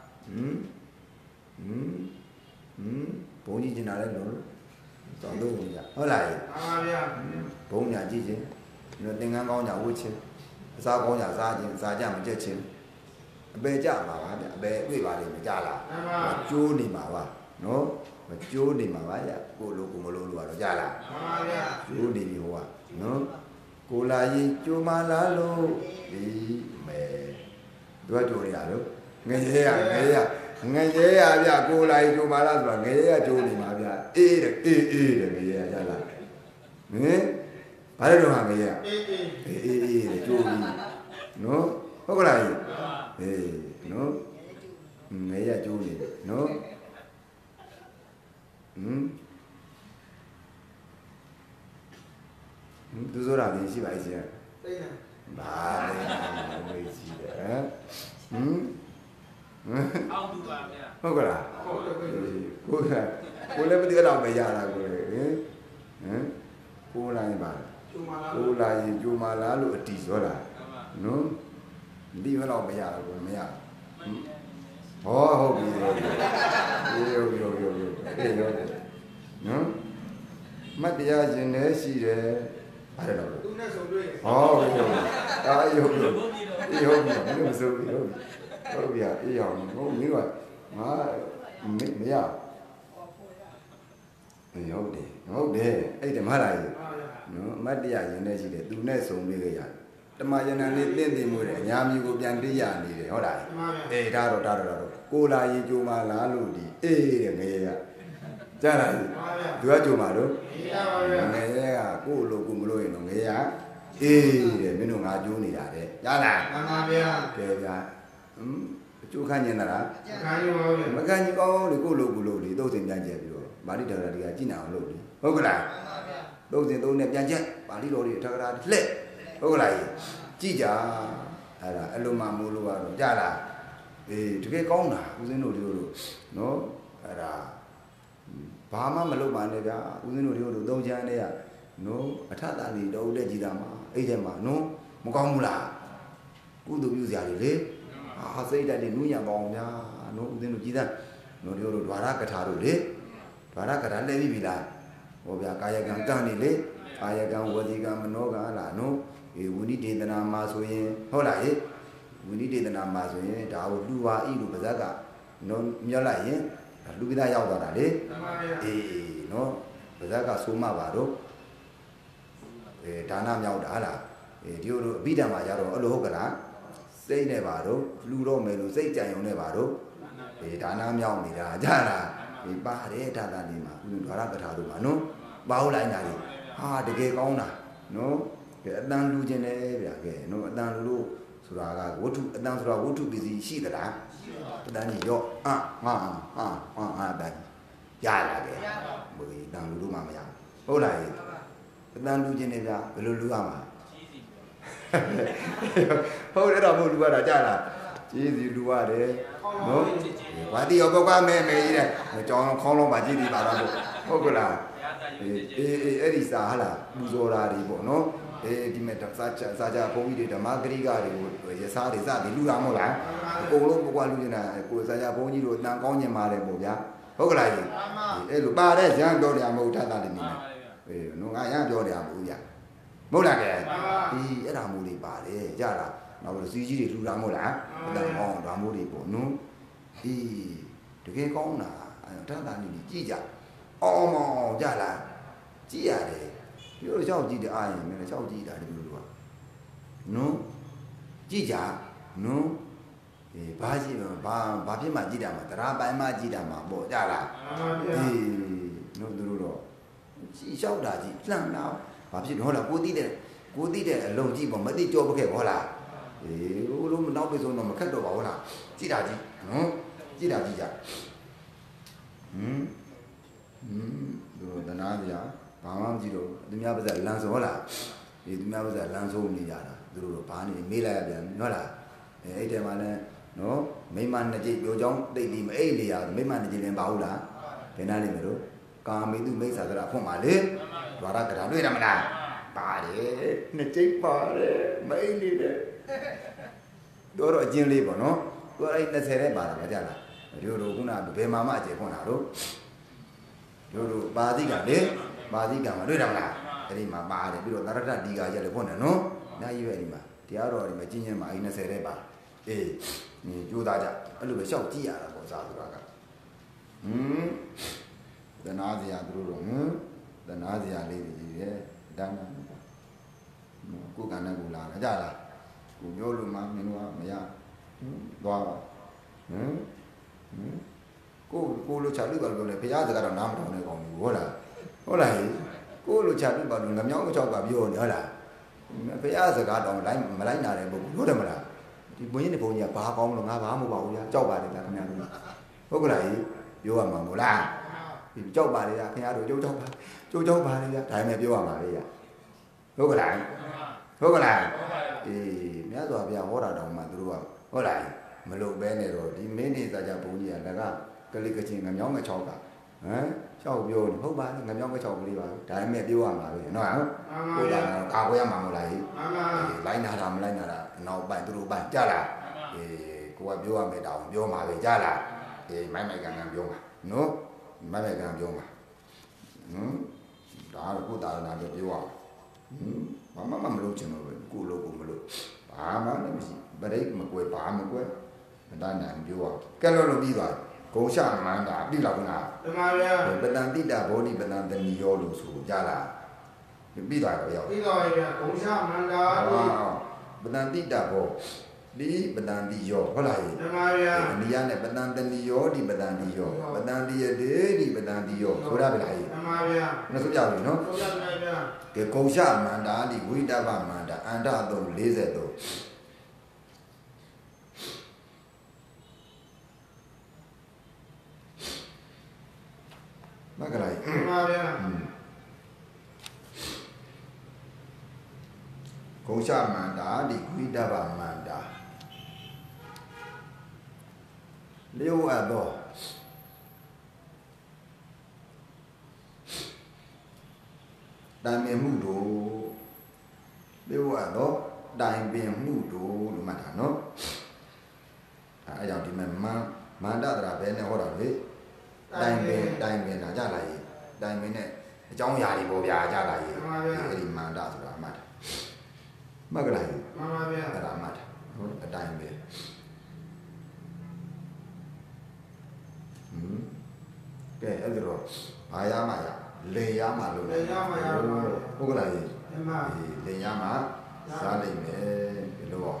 ဘုံကြီးကျင်တာလည်းလို့သောသုံးကြဟုတ်လားမှန်ပါဗျာဘုံညာကြည့်ခြင်းနော်သင်္ကန်းကောင်းညာဝတ်ခြင်းအစားကောင်းညာစားခြင်းစားကြမကြက်ခြင်းအအပေကြမှာပါဗျအပေတွေ့ပါလိမ့်မယ်ကြားလားကျိုးနေမှာပါနော်မကျိုးနေမှာပါဗျကိုလိုကိုမလိုလို့တော့ကြားလားမှန်ပါဗျာကျိုးနေပြီဟိုကနော်ကိုလာရင်ကျိုးမလားလို့ဒီမဲသူကကျိုးနေရလို့ငရဲရဗျကိုလာရင်ကျိုးမလားဆိုတာငရဲရကျိုးနေမှာဗျအေးတဲ့ငရဲရကြားလားဟင်ဘာလဲတော့ဟာငရဲအေးကျိုးပြီနော်ဟုတ်ကလားနော်ငရဲရကျိုးနေနော်သူဆိုတာဒီရှိပါရဲ့သိတယ်ဘာလဲမေးကြည့်တယ်အောင်သူပါဗျာဟုတ်ကလားကိုလည်းမသိတော့မရတာကိုလေကိုလာရင်ပါကိုလာရင်ကျိုးမလားလို့အတီးပြောတာနော်ဒီဘက်တော့မရတော့ဘူးမရဟောဟုတ်ပြီဟုတ်နော်မတရားရှင်လည်းရှိတယ်ဘာလဲတော့သူနဲ့ဆုံတွေ့ဟောဟုတ်ပြီဟုတ်ပြီမင်းမစိုးဘူးဟုတ်ပြီအေးအောင်ဟုတ်မင်းကငါမရဟုတ်တယ်အဲ့ဒါမှလားနော်မတရားရှင်လည်းရှိတယ်သူနဲ့ဆုံတွေ့ကြရတယ်တမယနန်လေးတင့်တယ်မို့တယ်အများမျိုးကိုပြန်သိရနေတယ်ဟုတ်လားအေးဒါတော့ကိုလာရင်ကြိုမာလားလို့ဒီအေးတဲ့ငရေကကြားလားသူကကြိုမာလို့ငရေကကိုလိုကိုမလို့ရင်တော့ငရေကအေးတဲ့မင်းတို့ငါကြိုးနေတာတဲ့ကြားလားမှန်ပါဗျာကဲဗျာအကျိုးခံနေတာလားခံရပါဘူးမခံကြီးကောင်းလေကိုလိုကိုလို့လေသုတ်စင်ပြန်ကျက်ပြီးတော့မာလိတော်တွေကကြည်နာအောင်လုပ်လေဟုတ်ကလားသုတ်စင်သုံးနဲ့ပြန်ကျက်မာလိတော်တွေထကရာလှက်ဟုတ်ကလားကြည့်ကြအဲ့ဒါအလုံးမမိုးလို့ကတော့ကြားလားအေးတကယ်ကောင်းတာဦးဇင်းတို့တို့နော်အဲ့ဒါဘာမှမလုပ်ပါနဲ့ဗျာဦးဇင်းတို့တို့သုံးချမ်းလေးကနော်အထတာလေးတော့တဲ့ကြည်တာမှာအဲ့ထဲမှာနော်မကောင်းဘူးလားကုသိုလ်ပြုစရာတွေလေဟာစိတ်ဓာတ်တွေနူးညံ့ပါအောင်ဗျာနော်ဦးဇင်းတို့ကြည်တာနော်တို့ဒွါရကထာတို့လေဒွါရကထာလဲပြီလားဟောဗျာကာယကံကံနေလေကာယကံဝစီကံမနောကလားနော်ဝိနိဒေသနာမှာဆိုရင်ဟုတ်လားဝိနိဒေသနာမှာဆိုရင်ဒါကိုလူပါဤလို့ပါဇက်ကနော်မြတ်လိုက်ရင်လူပိသားရောက်သွားတာလေအေးနော်ပါဇက်ကဆိုမှပါတော့ဒါနမြောက်တာဟာလားဒီလိုအဘိဓမ္မာကြတော့အဲ့လိုဟုတ်ကလားစိတ်နဲ့ပါတော့လူတော့မယ်လို့စိတ်ကြံရုံနဲ့ပါတော့ဒါနမြောက်နေတာကြလားပါတယ်ဒါသာနေမှာဒွါရကထာတို့မှာနော်ပါဟုတ်လားညာလေးဟာတကယ်ကောင်းတာနော်အတန်လူခြင်းတယ်ဗျာကဲနော်အတန်လူလို့ဆိုတာကဝတ္ထုအတန်ဆိုတာဝတ္ထုပစ္စည်းရှိသလားအတန်ကြီးရောဟာတန်ရလာကဲဘယ်အတန်လူလို့မှမရဟုတ်လားအတန်လူခြင်းတယ်ဗျာဘယ်လိုလူရမှာဟုတ်တယ်တော့မဟုတ်လူရတာကြားလားကျေးဇူးလူရတယ်နော်ဘာတိရောကောက်ကမဲကြီးတဲ့ကြောင်းခေါင်းလုံးပါကြည့်ပြီးပါတော့ဟုတ်ကလားအဲ့ဒီစာဟာလားပူဇော်တာတွေပေါ့နော်ဒီမဲ့စာကြဘုန်းကြီးတွေဓမ္မဂရိကတွေကိုရစားတွေစသည်လူတာမဟုတ်လားအကုန်လုံးဘကွာလူနေတာကိုစာကြဘုန်းကြီးတို့အတန်ကောင်းကျင်ပါတယ်ပေါ့ဗျာဟုတ်ကလားကြီးအဲ့လိုပါတဲ့ရန်ပြောတယ်မဟုတ်ထတာနေနေနော်ငါရန်ပြောတယ်မဟုတ်ဗျာမဟုတ်လားကဲဒီအဲ့ဒါမျိုးလေးပါတယ်ကြလားနောက်ပြီးစီကြီးတွေလူတာမဟုတ်လားအတန်ကောင်းဒါမျိုးတွေပေါ့နော်ဒီတကယ်ကောင်းတာထတာနေကြည့်ကြအောင်မောင်ကြလားကြည့်ရတယ်ဒီလိုလျှောက်ကြည့်တဲ့အာရင်လည်းလျှောက်ကြည့်တာဒီလိုကနော်ကြည့်ကြနော်ဘာကြည့်ဘာဖြစ်မှကြည့်တာမှာတရားပိုင်းမှကြည့်တာမှာပေါ့ကြလားနော်သူတို့တော့ကြည့်လျှောက်တာကြည့်လှမ်းတော့ဘာဖြစ်ဟုတ်လားကိုသိတဲ့အလုံးကြည့်ပေါ့မသိကြောပခဲ့ဟုတ်လားဟိုလိုနောက်ပြေဆုံးတော့မခက်တော့ပါဟုတ်လားကြည့်တာကြည့်နော်ကြည့်တာကြည့်ကြသူတို့တနာကြဘာမှမကြည့်တော့သူများပါးစပ်လမ်းဆိုဟုတ်လားသူများပါးစပ်လမ်းဆိုနေကြတာသူတို့ဘာနေမေးလိုက်ရပြန်ဟုတ်လားအဲ့တဲမှာလဲနော်မိမနှစ်ကြိတ်ပြောကြောင်းတိတ်ပြီးမအိတ်လေရမိမနှစ်ကြိတ်လည်းပါဟုတ်လားဘယ်နာနေမလို့ကာမေတုမိစ္ဆာသရဖွင့်ပါလေဒွါရကထာတွေ့ရမလားပါတယ်နှစ်ကြိတ်ပါတယ်မအိတ်နေတယ်တော့အကျဉ်းလေးပေါ့နော်သူအဲ့20တဲ့ပါတာမကြလားတို့ခုနဘယ်မှာမှအကျယ်ခွန်တာတို့ပါဠိကလေပါဠိကမှာတွေ့တယ်မလားအဲ့ဒီမှာပါတယ်ပြီးတော့သရထဒီဃာရက်လည်းဖွင့်တယ်နော်ညာကြီးပဲဒီမှာတရားတော်ဒီမှာကျင်းချင်းမှာ20တဲ့ပါအေးကျိုးသားကြအဲ့လိုပဲရှောက်ကြည့်ရတာပေါ့စားဆိုတာကသနာစရာသူတို့တော့သနာစရာလေးတွေကြီးတယ်တန်းတန်းကိုယ်ကနဲ့ကိုလာကြလားကိုပြောလို့မှမင်းတို့ကမရသွားပါကိုလိုချလို့ပါလို့လေဘုရားစကားတော့နားမထောင်နဲ့ကောင်းဘူးဟုတ်လားကိုလိုချလို့ပါလို့ငမြောင်းချောက်ကပြောနေဟုတ်လားဘုရားစကားတော့မလိုက်နာတဲ့ပုဂ္ဂိုလ်ဟုတ်တယ်မလားဒီဘုန်းကြီးတွေဘုန်းကြီးကဘာကောင်းလို့ငါဘာမဟုတ်ပါဘူးဗျာကြောက်ပါတယ်ဗျာခင်ဗျားတို့ဟုတ်ကလားပြောရမှာမို့လားဒီကြောက်ပါလေဗျာခင်ဗျားတို့ကြောက်ပါလေဗျာဒါမှမပြောရမှာလေဗျာဟုတ်ကလားမြတ်စွာဘုရားဟောတာတောင်မှသူတို့ကဟုတ်လားမလုပ်ပဲနဲ့တော့ဒီမင်းနေသာကြဘုန်းကြီးကလကလေးကချင်းငမြောင်းငချောက်ကချောက်ပြောနေဟုတ်ပါလေငမြောင်းငချောက်ကလေးပါဒါမှမပြောရမှာပဲနော်ဟုတ်လားကာကွယ်ရမှာမို့လားလိုက်နာတာမလိုက်နာတာနောက်ပိုင်းသူတို့ပိုင်းကြလားကိုကပြောရမယ်တောင်ပြောမှာပဲကြလားမိုက်ကန်ပြောမှာနော်မိုက်ကန်ပြောမှာဒါကကိုတာနာပြောရဘာမှမလုပ်ချင်တော့ဘူးကိုလို့ကိုမလို့ဘာမှလည်းမရှိဗရိတ်မကွယ်ဘာမကွယ်မတန်းနိုင်ပြောရကဲလို့ပြီးသွားဂုံရှမန္တာပြီလောက်နာတမန်ဗျာပတန်တိတဘောဓိပတန်တဏီယောလို့ဆိုကြလားပြီးသွားရောပြီးသွားပြီဗျာဂုံရှမန္တာပတန်တိတဘောဒီပတန်တိယောဟုတ်လားတမန်ဗျာအနိယနဲ့ပတန်တဏီယောဒီပတန်တိယောပတန်တိယတေဒီပတန်တိယောဆိုရပြီလားတမန်ဗျာမဆိုကြဘူးနော်ဆိုရပြီဗျာကဲဂုံရှမန္တာဒီဝိတဗမန္တာအန္တသုံး43မကလိုက်မှန်ပါဗျာဂုံရှမန္တာဒီဝိတဗမန္တာလျှို့အပ်သောတိုင်ပင်မှုတို့လျှို့အပ်သောတိုင်ပင်မှုတို့လို့မှတ်တာနော်အဲကြောင့်ဒီမှာမန္တတရာဘယ်နဲ့ဟောတာလဲတိုင်ပင်လာကြလာရေးတိုင်ပင်နဲ့အကြောင်းအရာတွေပေါ်ပြကြလာရေးအဲဒီမန္တဆိုတာမှတ်တယ်မှတ်ကြလားမှန်ပါဗျာအဲ့ဒါမှတ်တယ်ဟုတ်အတိုင်ပင်ကဲအဲ့ဒါတော့ဘာရမှာရလေရမှာလို့လေရမှာရပါဟုတ်ကလားကြီးမှန်လေရမှာစားလိုက်မယ်ဒီလိုပေါ့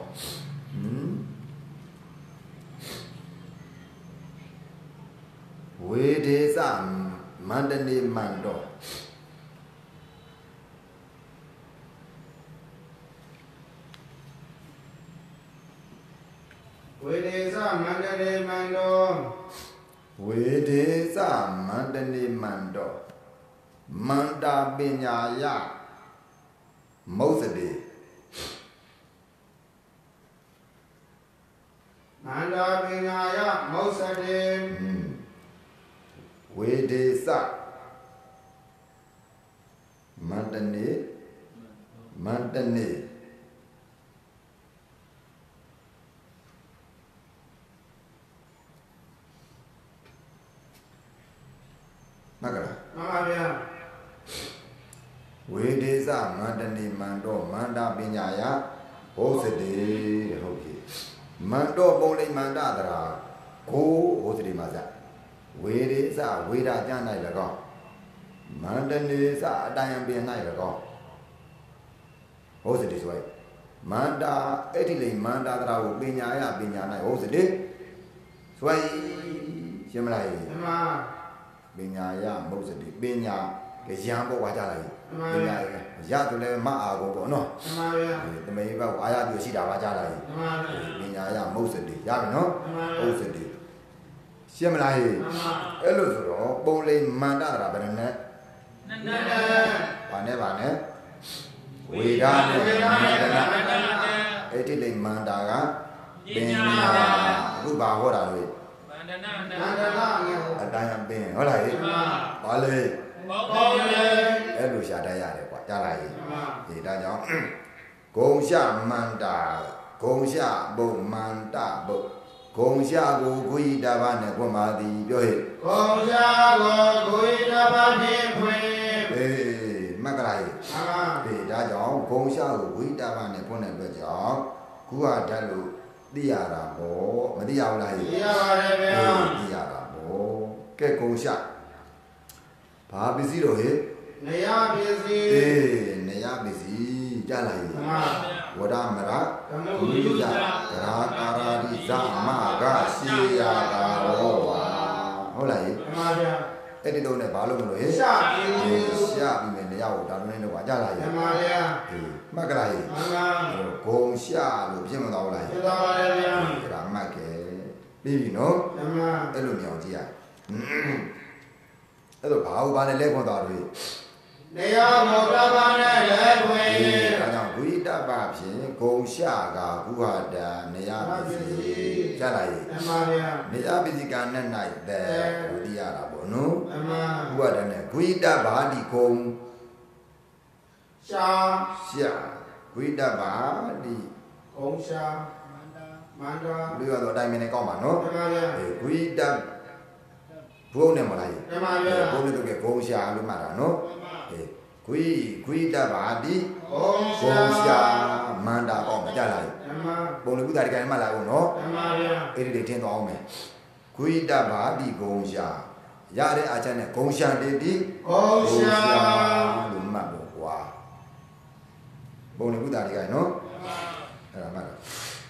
ဝေဒေသမန္တနေမန္တောဝေဒေသမန္တနေမန္တောဝေဒေသမန္တနေမန္တောမန္တာပညာယမௌစတိမန္တာပညာယမௌစတိဝေဒေသမန္တနေမကလားမှန်ပါဗျာဝေဒေသမန္တနေမန္တောမန္တာပညာယဘုစတိဟုတ်ပြီမန္တောပုံလိမန္တတရာကိုဘုစတိမှာစဝေဒေသဝေဒကျမ်း၌၎င်းမန္တနေသအတယံပင်၌၎င်းဟုတ်စတိဆိုရမန္တာအဲ့ဒီလေမန္တာတရာကိုပညာယပညာ၌ဟုတ်စတိဆိုရရှင်းမလားမှန်ပါပညာယမဟုတ်စတိပညာရံပေါ့ဝါကြလိုက်ပညာရဆိုလဲမအားကိုပေါ့နော်မှန်ပါဗျာတမေဘဝါရပြရှိတာပါကြလိုက်မှန်ပါပညာယမဟုတ်စတိရပြီနော်ဟုတ်စတိရှင်းမလားဟဲ့အဲ့လိုဆိုတော့ပုံလိမ်မန္တရာဘယ်နဲ့ဘာနဲ့ဝေဒနဲ့မန္တရာအဲ့ဒီလိမ်မန္တာကပညာအခုဘာဟောတာလဲမန္တနာအတိုင်းပင်ဟုတ်လားဟဲ့ဘာလဲပေါ့လေအဲ့လိုရှာတတ်ရတယ်ကွာကြားလိုက်ဒီဒါကြောင့်ဂုံရှမန္တာဂုံရှဘုံမန္တဘုံဂုံရှာကိုဂုိတဘာနဲ့ခွန်ပါသည်ပြောဟဲ့ဂုံရှာကိုဂုိတဘာနှင့်ခွင်မကလာဟဲ့မှန်ပါဒါကြောင့်ဂုံရှာကိုဂုိတဘာနဲ့ခွန်တဲ့အတွက်ကြောင့်ခုဟာဓာတ်လို့သိရတာပေါ့မသိရဘူးလားဟဲ့သိရပါတယ်ဗျာသိရတာပေါ့ကဲကုန်ရှာဘာပစ္စည်းတော့ဟဲ့နေရပစ္စည်းနေရပစ္စည်းကြားလိုက်မှန်ပါဝရမရဓမ္မဝိယဂရာကာရာဒီဇမကရှိရတာတော့ပါဟုတ်လားဟဲ့မှန်ပါဗျာအဲ့ဒီတော့ねဘာလို့မလို့ဟဲ့ရှာပြီးရှာပြီးမယ်နေရကိုဒါလုံးနဲ့တော့ကြားလိုက်မှဟဲ့န်ပါဗျာမှတ်ကြလားဟဲ့မှန်ပါဂုံရှာလို့ပြင်မတော့ဘူးလားဟဲ့သိပါပါတယ်ဗျာဒါမှတ်ခဲ့ပြီးပြီနော်မှန်ပါအဲ့လိုမြောင်ကြည့်ရအဲ့တော့ဘာဟုတ်ပါလဲလဲခွန်တော်တွေနေရမောတဘာနဲ့လည်းခွင်ဒါကြောင့်ဝိတ္တပဖြင့်ဂုံရှာကကုဟတံနေရပစ္စည်းကြားလိုက်မှန်ပါဗျာနေရပစ္စည်းကနဲ့၌တဲ့ဝိရတာပေါ့နော်မှန်ပါကုဟတံနဲ့ဝိတ္တဘာတိဂုံရှာရှာဝိတ္တဘာတိကုံရှာမန္တာလူရတော့အတိုင်းမင်းနဲ့ကောက်ပါနော်မှန်ပါဗျာဝိတ္တဘုံနဲ့မလားမှန်ပါဗျာဘုံနဲ့တော့ကဂုံရှာလို့မှတ်တာနော်ဂွိတ္တဘာတိကုံဂုံရှာရှာမန္တာကောက်မကြလားမှန်ပါပုံလူကုတာဒီကနေ့မှတ်လာဦးနော်မှန်ပါဗျာအဲ့ဒီတွေထင်းသွားအောင်မယ်ဂွိတ္တဘာတိဂုံရှာရတဲ့အာချမ်းနဲ့ဂုံရှာတေတိကုံရှာလို့မှတ်ဖို့ကွာပုံလူကုတာဒီကနေ့နော်အဲ့ဒါမှတ်တာ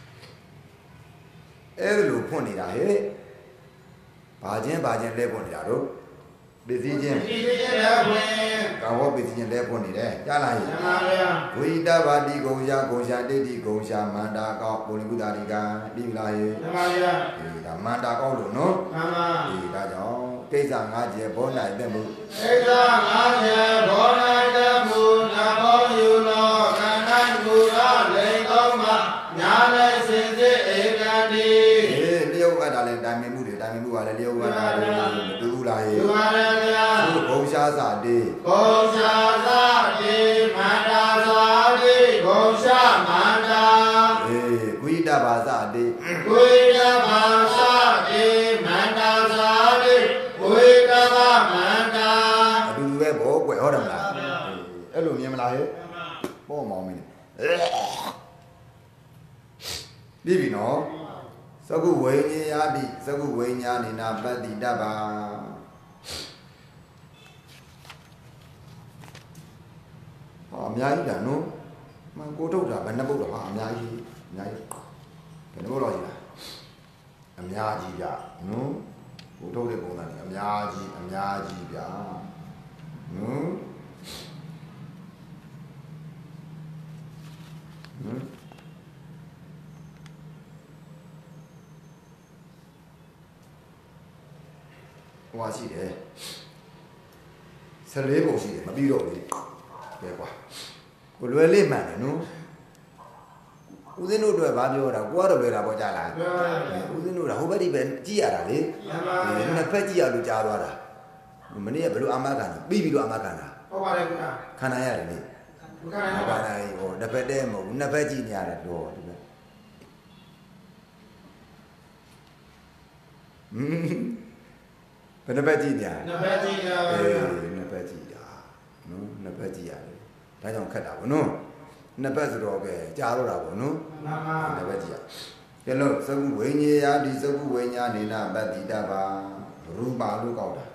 အဲ့လိုဖွင့်နေတာဟဲ့ဘာချင်းလဲဖွင့်နေတာတို့ပစ္စည်းချင်းဒီလေးလည်းခွင်ကာဝပစ္စည်းချင်းလဲဖွင့်နေတယ်ကြားလားဟဲ့မှန်ပါဗျာဝိတဘာတိဂုံရှာတိတိဂုံရှာမန္တာကောက်ပုရိကုတာရိကတိလာယေမှန်ပါဗျာဒီဒါမန္တာကောက်လို့နော်မှန်ပါဒီဒါကြောင့်ကိစ္စ၅ကျယ်ဘောနိုင်တဲ့မှုဧက50ဘောနိုင်တမှုနဘောယူလောကန္တမူရလိန်သုံးပါညာလည်းစင်စစ်ဧကံတိလျှောက်အပ်တာလဲတိုင်မင်မှုကလည်းလျှောက်အပ်တာလေမတူဘူးလားဟဲ့ယူပါရဗျာသူဂုံရှာစာတေကုံရှာသာတိမန္တာသာတိကုံရှာမန္တာဝိတဘာစာတေဝိတဘာသာတိမန္တာသာတိဝိတဘာမန္တာအတူတူပဲဘောကွယ်ဟုတ်တယ်မလားအဲ့လိုမြင်မလားဟဲ့ပေါ့မောင်းမင်းပြီးပြီနော်သကုဝိညာတိသကုဝိညာဏိနာပတ္တိတဗ္ဗာအများကြီးတာနော်မကိုထုတ်တာဘယ်နှပုတ်တော့ဟာအများကြီးဘယ်နှပုတ်တော့ရှိလားအများကြီးဗျနော်ကိုထုတ်တဲ့ပုံစံကြီးအများကြီးဗျနော်ဟိုရှိတယ်14ပုံရှိတယ်မပြီးတော့ဘူးကဲကွာကိုလွယ်လေးမှန်တယ်နော်ဦးဇင်းတို့အတွက်ဘာပြောတာကိုကတော့လွယ်တာပေါ့ကြားလားဦးဇင်းတို့ကဟိုဘက်ဒီပဲကြည့်ရတာလေနှစ်ဖက်ကြည့်ရလို့ကြားသွားတာမနေ့ကဘယ်လိုအာမခံတာပြီးပြီးတော့အာမခံတာဟုတ်ပါတယ်ဗျာခံနိုင်ရတယ်လေဘုရားနဲ့ပါခံနိုင်ဟိုတစ်ဖက်တည်းမဟုတ်ဘူးနှစ်ဖက်ကြည့်နေရတယ်တော့ဒီပဲဘယ်နှစ်ဖက်ကြည့်နေရလဲနှစ်ဖက်ကြည့်ကြပါဗျာနှစ်ဖက်ကြည့်တာနော်နှစ်ဖက်ကြည့်ရတယ်ဒါကြောင့်ခက်တာဗောနော်နှစ်ဖက်ဆိုတော့ကဲကြားတော့တာဗောနော်မှန်ပါနှစ်ဖက်ကြည့်ရကဲလို့သကုဝိညာယာဒီသကုဝိညာနေနာပတ္တိတဗ္ဗာရူပါလို့ကောက်တာ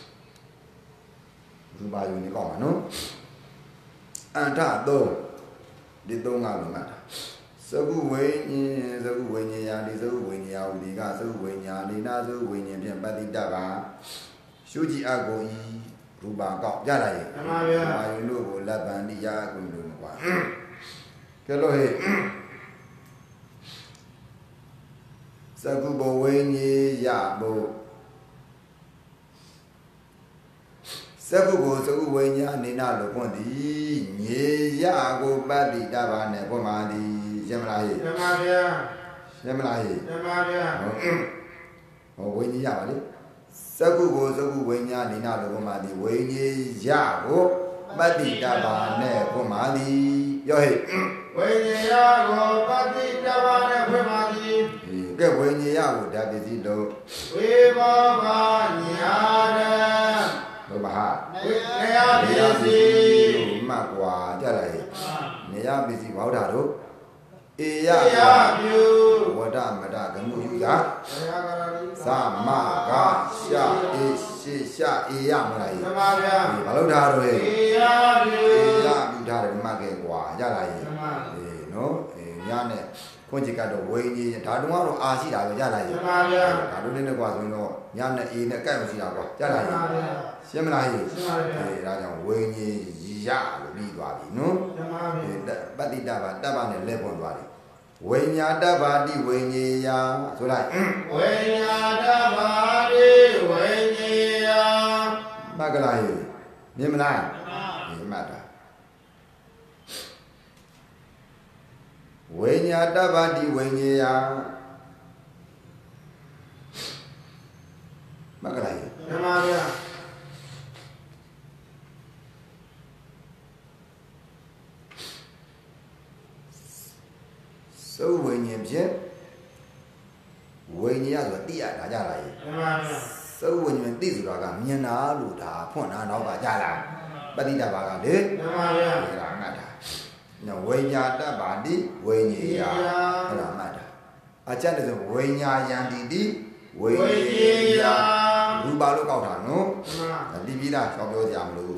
ရူပါယူနေကောက်မှာနော်အန္တသုံးဒီသုံးကလို့မှတ်တာသကုဝိညာယာဒီသကုဝိညာယဟူဒီကသကုဝိညာနေနာသကုဝိညာဖြင့်ပတ္တိတဗ္ဗာရှုကြည့်အကုန်ဤရူပါကောက်ကြလာရဲ့မှန်ပါဗျာမာယုလို့ကိုလက်ပံတိယအကုန်လို့ကွာကဲလို့ဟဲ့သကုဘဝိညေယဘုသကုဘသကုဝိညာနေနာလို့ဖွင့်သည်ညေယကိုပတ္တိတဗ္ဗာနဲ့ဖွင့်ပါသည်ရှင်းမလားဟဲ့မှန်ပါဗျာရှင်းမလားဟဲ့မှန်ပါဗျာဟောဝိညာရပါလေသကုဘသကုဝိညာနေနာလို့ဖွင့်ပါသည်ဝိညေယကိုပတ္တိတဗ္ဗာနဲ့ဖွင့်ပါသည်ပြောဟဲ့ဝိညာယကိုပတိတဘာနဲ့ဖွင့်ပါသည်ကဲဝိညာယကိုဓာတ်ပစ္စည်းလို့ဝေဘောဘာညာရဘုရားဝိညာယပစ္စည်းမှတ်ကွာကြလိုက်နေရပစ္စည်းဘောက်တာတို့เอียบิววดามดากมุยุยาสามาฆาชาเอชิชาเอียมไรบาลุดาโรเอียบิวดาเรมาเกกว่ายาไรเนาะญาเนี่ยခွန်จิကတော့ဝိညာဉ်ဒါတုန်းကတော့အာရှိတာပဲရလာရဲ့ဒါတို့လည်းကွာဆိုရင်တော့ညနဲ့အေးနဲ့ကဲ့မရှိတာကွာရလာရဲ့ရှင်းမလားဟိဒါကြောင့်ဝိညာဉ်ရလို့ပြီးသွားပြီနော်ပတ္တိတဘာတပ္ပနဲ့လက်ပွန်သွားတယ်ဝိညာတဗ္ဗာတိဝိညာယဆိုလိုက်ဝိညာတဗ္ဗာတိဝိညာယမကလားဟိမြင်မလားမှတ်တာဝိညာတဗ္ဗတိဝိညာယမကလိုက်မှန်ပါဗျာသုဝိညာဉ်ဖြင့်ဝိညာဉ်ဆိုတာသိရတာကြလားမှန်ပါဗျာသုဝိညာဉ်သိဆိုတာကမြင်တာလို့ဒါဖွင့်တာနောက်ကကြလားပဋိတ္တဘာကလေမှန်ပါဗျာဒါငတ်တာဝိညာတဗ္ဗတိဝိညာယအဲ့ဒါမှတ်တာအကျက်တည်းဆိုဝိညာယံတိတိဝိညာယရူပါလို့ကောက်တာနော်ဒီပြီးသားကြောက်ပြောကြမလို့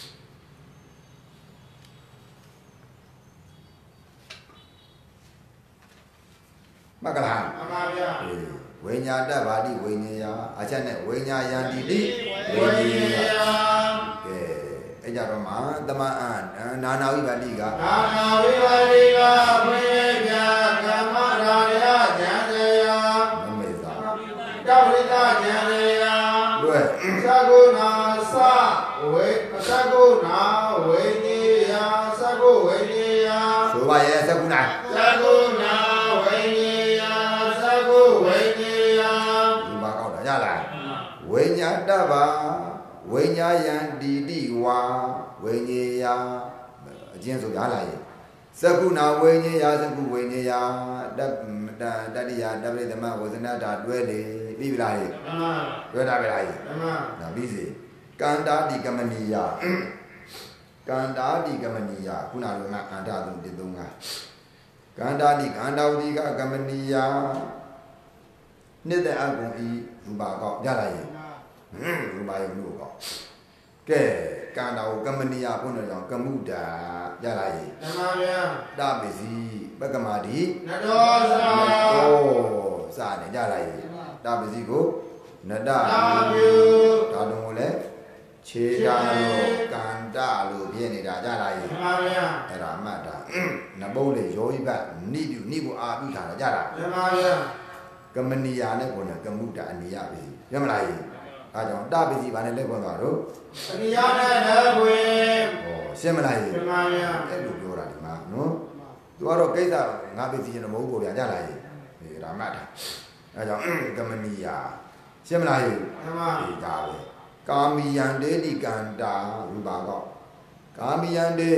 မကလားမှန်ပါဗျာဝိညာတဗ္ဗတိဝိညာယအချက်နဲ့ဝိညာယံတိတိဝိညာယကဲအဲ့ကြတော့မှာတမန်နာနာဝိပါတိကနာနာဝိပါတိကဝိญာကမ္မရာယဉာဏေယနမေသာတဝိတဉာဏေယလွယ်သကုဏာသဝေသကုဏာဝိနည်းယသကုဝိနည်းယဆိုပါရဲ့သကုဏသကုဏာဝိနည်းယသကုဝိနည်းယဒီမှာကောက်တာရလားဝိညာတဗ္ဗဝိညာယံတိတိဝါဝိညာယအကျဉ်းဆိုရလာရဲ့သကုဏဝိညာယသကုဝိညာယတတိယတပရိသမဝဇနတာတွဲလေပြီးပြီလားဟဲ့တွဲတာပဲလားဟဲ့ဒါပြီးစီကန္တာတိကမဏီယကန္တာတိကမဏီယခုနကကအန္တသုံးတိသုံးကကန္တာတိကန္တာဝတိကကမဏီယနှစ်တဲ့အကုန်ဤရူပါကောက်ရလာရဲ့ရူပါယုံလို့ကောက်ကဲကန္တာကိုကမဏီယဘုန်းတော်ကြောင့်ကမှုတာရလာရဲ့မှန်ပါဗျာတပစ္စည်းပကမာတိနတောသာစတယ်ကြလာရဲ့တပစ္စည်းကိုနတပြုဒါတုံးကိုလည်းခြေတာလို့ကန္တာလို့ပြနေတာကြလာရဲ့မှန်ပါဗျာအဲ့ဒါမှတ်တာနဘုံးလေယောဟိဘနိပြုနိကိုအာပြုထားတာကြလားမှန်ပါဗျာကမဏီယာနဲ့ပေါ်နေကမှုတာအနိယပဲရမလားရဲ့ဒါကြောင့်တပစ္စည်းဘာနဲ့လက်ပေါ်သွားတော့အနိယနဲ့လက်ပွေရှင်းမလားရဲ့မှန်ပါဗျာအဲ့လိုပြောတာဒီမှာနော်သူကတော့ကိစ္စငါပစ္စည်းရင်မဟုတ်ဘူးဗျာကြလားရဲ့ဒါမှတ်တာအဲကြောင့်ကမဏီယာရှင်းမလားရဲ့မှန်ပါဒါပဲကာမီယံတေတိကန္တာရူပါကောကာမီယံတေ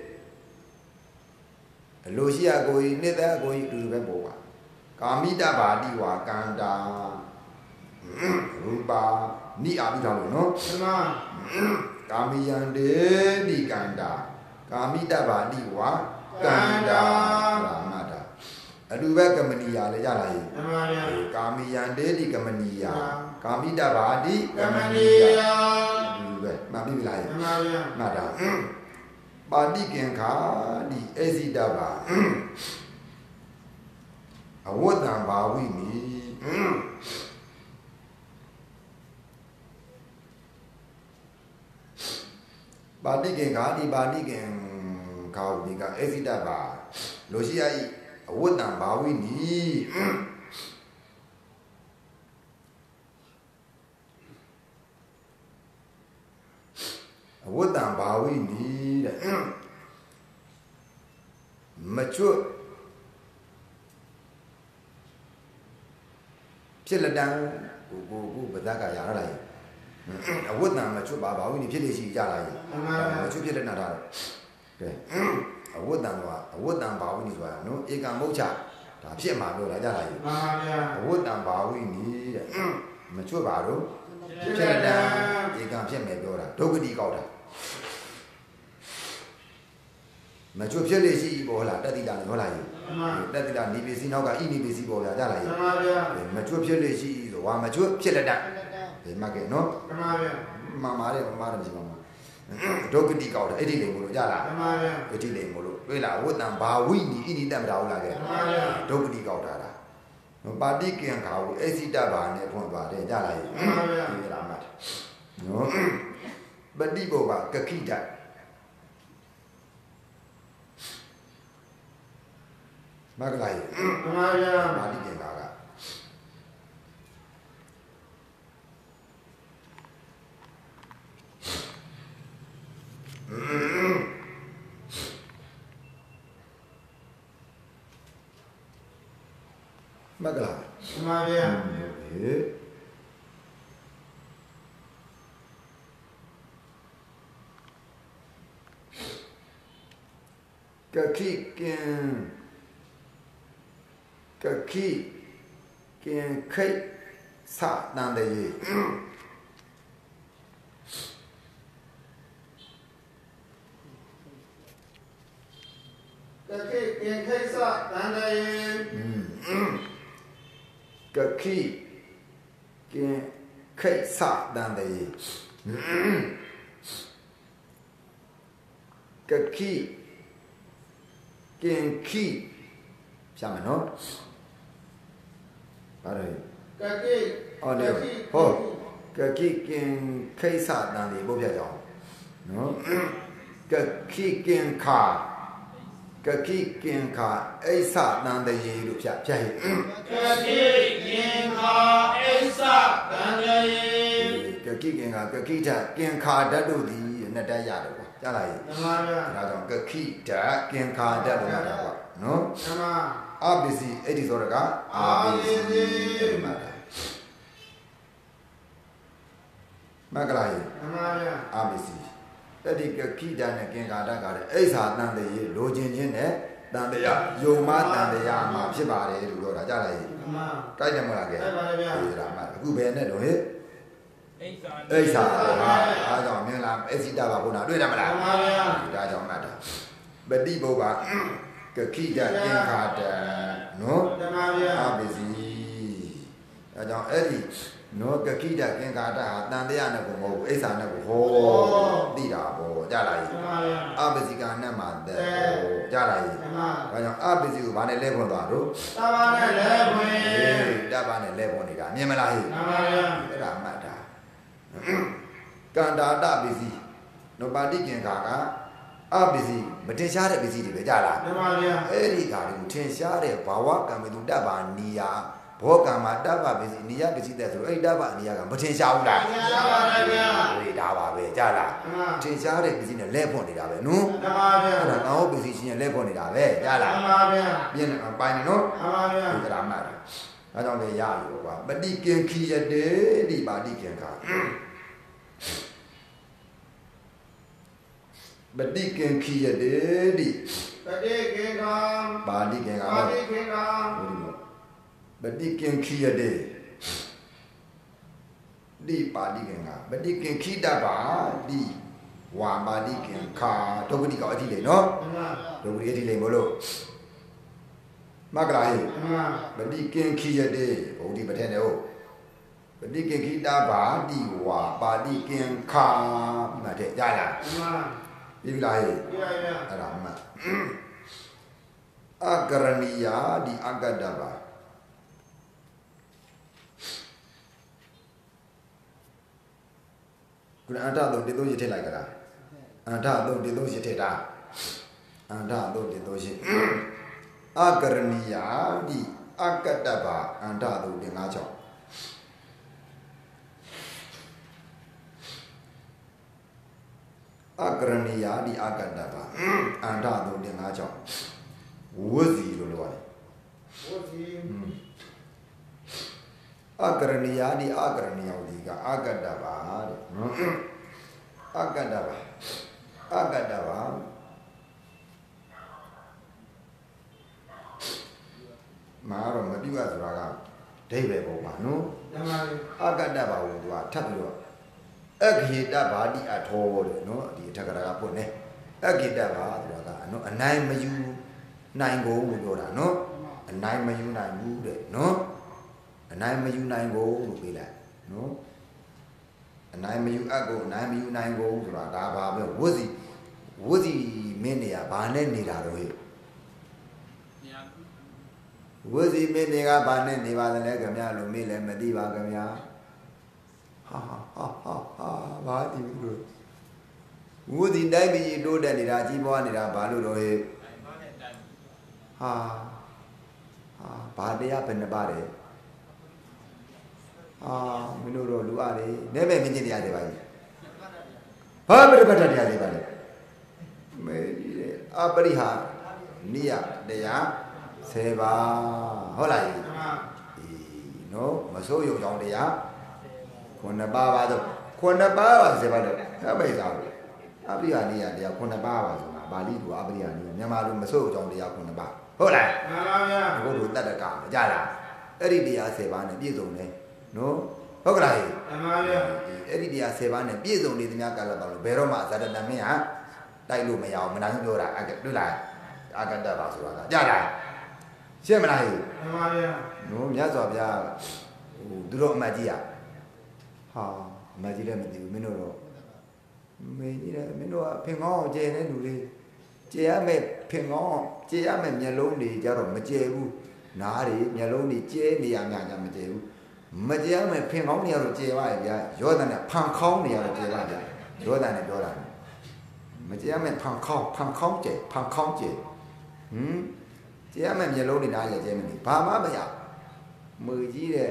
အလိုရှိအကိုကြီးနှစ်သက်အကိုကြီးအတူတူပဲပေါ်ပါကာမိတဗာတိဝါကန္တာရူပါနိအာပြုထားလို့နော်မှန်ပါကာမီယံတေတိကန္တာကာမိတဗာတိဝါကန္တာရာမတာအတူပဲကမဏီယာလည်းရလာရဲ့မှန်ပါဗျာကာမီယံတေတိကမဏီယာကာမိတဗာတိကမဏီယာအတူပဲမှန်ပြီလားမှန်ပါဗျာမှတ်တာပါတိကင်္ခာဒီအေဇိတဗာအဝတ္တံဘာဝိနိပါတိကင်္ခာဒီပါတိကင်္ခာဒီကအေဇိတဗာလိုရှိယဤအဝတ္တံဘာဝိနိအဝတ္တံဘာဝိနိတဲ့မချွတ်ဖြစ်လက်တန်းကိုပဇက်ကရလာရဲ့အဝတ္တံမချွတ်ပါဘာဝိနိဖြစ်လေရှိကြလာရဲ့မချွတ်ဖြစ်လက်နာတာကဲအဝတ္တံကအဝတ္တံဘာဝိနိဆိုတာနော်ဧကမုတ်ချဒါဖြစ်မှာပြောတာကြလာရဲ့မှန်ပါဗျာအဝတ္တံဘာဝိနိတဲ့မချွတ်ပါတော့ဖြစ်လက်တန်းဧကဖြစ်မယ်ပြောတာဒုက္ခတိကောက်တာမချွတ်ဖြစ်လေရှိပေါ်လာတက်တိလာဟောလာကြီးတက်တိလာနေပစ္စည်းနောက်ကဤနေပစ္စည်းပေါ်လာကြလာကြီးမချွတ်ဖြစ်လေရှိဆိုဝါမချွတ်ဖြစ်လက်တဒီမှကဲနော်မှန်ပါဗျာမာတယ်မရှိပါဘူးဒုက္ခတိကောက်တယ်အဲ့ဒီလိမ်မလို့ကြလားအဲ့ဒီလိမ်မလို့တွေ့လားဝတ္တံဘာဝိနီဤနိတ္တမတာဟုတ်လားကဲဒုက္ခတိကောက်တာလားပါတိကင်္ခါကိုအစိတဘာနဲ့ဖွင့်သွားတယ်ကြလားကြီးဒီလားမှတ်နော်ပฏิဘောကကခိတမဂလာကြီးပါတိကင်္ခါကမဂလာမှန်ပါဗျာကခိကင်ခိစတန်တဲ့ရေကခိကင်ခိစတန်တဲ့ရေကခိကင်ခိစတန်တဲ့ရေကခိကင်ခိဖြာမယ်နော်ပါတယ်ကခိအော်လေဟောကခိကင်ခိစတန်တဲ့ဘုရားကြောင့်နော်ကခိကင်ခါကခိကင်ခါအိဆတန်တဲ့ရေလို့ဖြတ်ရည်ကခိကင်ခါအိဆတန်တဲ့ရေကခိကင်ခါကခိထကင်ခါဓာတ်တို့သည်နှစ်တက်ရတယ်ကွာကြားလားရေမှန်ပါဗျာဒါကြောင့်ကခိဓာတ်ကင်ခါဓာတ်လို့ရတာကွာနော်မှန်ပါအပစ္စည်းအဲ့ဒီဆိုတော့ကအာပစ္စည်းမှတ်တာမကလာရေမှန်ပါဗျာအာပစ္စည်းတတိကခိဓာတ်နဲ့ကင်ခါဓာတ်ကလည်းအိဆာတန်တဲ့ရေလိုချင်ချင်းနဲ့တန်တရားယုံမတန်တရားမှာဖြစ်ပါတယ်လို့ပြောတာကြားလားရေမှန်ပါတိုက်တယ်မလားကဲတိုက်ပါဗျာဒါမှအခုဘယ်နဲ့တော့ဟဲ့အိဆာအားကြောင့်မြင်လားအစိတပါဘုနာတွေ့တယ်မလားမှန်ပါဗျာဒါကြောင့်မှတ်တာပฏิဘုဗ္ဗကခိတကင်္ခာတနော်မှန်ပါဗျာအပစ္စည်းဒါကြောင့်အဲ့ဒီနော်ကခိတကင်္ခာတဟာတန်တရားနဲ့ကိုမဟုတ်ဘူးအိဆာနဲ့ကိုဟောသိတာပေါ့ကြားလားမှန်ပါဗျာအပစ္စည်းကနဲ့မှတဲ့ကြားလားမှန်ပါဒါကြောင့်အပစ္စည်းကိုဘာနဲ့လဲဖွင့်သွားတော့တဘာနဲ့လဲဖွင့်တဘာနဲ့လဲဖွင့်နေတာမြင်မလားဟဲ့မှန်ပါဗျာအဲ့ဒါမှတ်တာကန္တာတပစ္စည်းနောပါတိကင်္ခာကအပစ္စည်းမတင်ရှားတဲ့ပစ္စည်းတွေပဲကြလားမှန်ပါဗျာအဲ့ဒီကာတွေကိုထင်ရှားတဲ့ဘာဝကံမေသူတပ္ပါနီယာဘောကံမှာတပ္ပပစ္စည်းနီယာပစ္စည်းတဲ့ဆိုအဲ့ဒီတပ္ပနီယာကမထင်ရှားဘူးလားထင်ရှားပါတယ်ဗျာဟေးဒါပါပဲကြလားထင်ရှားတဲ့ပစ္စည်းနဲ့လဲဖွင့်နေတာပဲနော်မှန်ပါဗျာအဲ့ဒါကောင်းပစ္စည်းချင်းနဲ့လဲဖွင့်နေတာပဲကြလားမှန်ပါဗျာပြင်းပိုင်နေနော်မှန်ပါဗျာဒီကရာမှတ်ဒါကြောင့်လေရလို့ကွာပฏิကင်ခိယတေဒီပါတိကင်္ခာပฏิကင်ခိယတေဒီပฏิကင်္ခာပါတိကင်္ခာပါတိကင်္ခာပฏิကင်ခိယတေဒီပါတိကင်္ခာပฏิကင်ခိတပါဒီဝါပါတိကင်္ခာဒုက္ခတိကောအတိလေနော်ဒုက္ခတိအတိလေမလို့မကလာဟိပฏิကင်ခိယတေဘုဒ္ဓပထဲနေဟုတ်ပฏิကင်ခိတပါဒီဝါပါတိကင်္ခာမှတ်တဲ့ရလားပြီလားဟဲ့ပြီပါဗျာအဲ့ဒါမှအကရဏီယာဒီအကတ္တပါခုနအန္တသုံးတေသုံးရှိထည့်လိုက်ကြလားအန္တသုံးတေသုံးရှိထည့်တာအန္တသုံးတေသုံးရှိအကရဏီယာဒီအကတ္တပါအန္တသုံးတေ၅ချောင်းအကရဏီယာဒီအကတ္တပါအန္တသုံးတေ၅ချောင်းဝစီလို့ပြောတယ်ဝစီအကရဏီယာဒီအကရဏီယောဒီကအကတ္တပါတဲ့အကတ္တပါအကတ္တပါမာရောမပြည့်ရဆိုတာကဒိဗ္ဗေပုံပါနော်အကတ္တပါကိုသူကထပ်ပြီးတော့အခေတ္တပါတိအထောတဲ့နော်ဒီထက်ကရာကပွတ်နေအခေတ္တပါဆိုတာကအနော်အနိုင်မယူနိုင်ကိုလို့ပြောတာနော်အနိုင်မယူနိုင်ဘူးတဲ့နော်အနိုင်မယူနိုင်ကိုလို့ပြောလိုက်နော်အနိုင်မယူအပ်ကိုအနိုင်မယူနိုင်ကိုဆိုတာဒါပါပဲဝတ်စီမင်းနေရဘာနဲ့နေတာတော့ဟဲ့ဝတ်စီမင်းနေကဘာနဲ့နေပါသလဲခင်ဗျာလို့မေးလည်းမသိပါခင်ဗျာဟာဘာဒီလိုဝတ်စီတိုင်းပြည်တိုးတက်နေတာကြီးပွားနေတာဘာလို့တော့ဟဲ့ဟာဘာတရားဘယ်နှပါတယ်မင်းတို့တော့လူအားလေနဲမဲ့မင်းကြီးတရားတွေပါကြီးဟာပြိပတ္တတရားတွေပါလေမေကြီးအပရိဟာနိယတရား10ပါးဟုတ်လားကြီးနော်မစိုးရုံကြောင့်တရား9ပါးပါတော့9ပါးပါ10ပါးတော့အပိသာအပရိဟာနိယတရား9ပါးပါဆိုတာပါဠိလိုအပရိဟာနိယမြန်မာလိုမစိုးရုံကြောင့်တရား9ပါးဟုတ်လားမှန်ပါဗျာဘုရားတတ္တကမကြလားအဲ့ဒီတရား10ပါးနဲ့ပြည့်စုံတယ်နော်ဟုတ်ကလားဟဲ့မှန်ပါဗျာအဲ့ဒီတရား10ပါးနဲ့ပြည့်စုံနေသမျှကာလပါလို့ဘယ်တော့မှဇာတတမင်းဟာတိုက်လို့မရအောင်မနိုင်ပြောတာတွေ့လားအာကတ္တပါဆိုတာကကြလားရှင်းမလားဟဲ့မှန်ပါဗျာနော်မြတ်စွာဘုရားသူတို့အမတ်ကြီးဟာအမတ်ကြီးလည်းမသိဘူးမင်းတို့တော့မင်းကြီးလည်းမင်းတို့ကဖင်ကောင်းအောင်ကျဲတဲ့လူတွေကျဲရမယ်ဖင်ကောင်းအောင်ကျဲရမယ်မျက်လုံးတွေကြတော့မကျဲဘူးနားတွေမျက်လုံးတွေကျဲနေရများများမကျဲဘူးမကျဲမယ်ဖင်ကောင်းနေရတော့ကျဲပါရဲ့ဗျာရောဒန်နဲ့ဖန်ခေါင်းနေရတော့ကျဲပါဗျာရောဒန်နဲ့ပြောတာမကျဲမယ်ဖန်ခေါင်းကျဲဖန်ခေါင်းကျဲကျဲရမယ်မျက်လုံးတွေနားရကျဲမနေဘာမှမရမွေကြီးတဲ့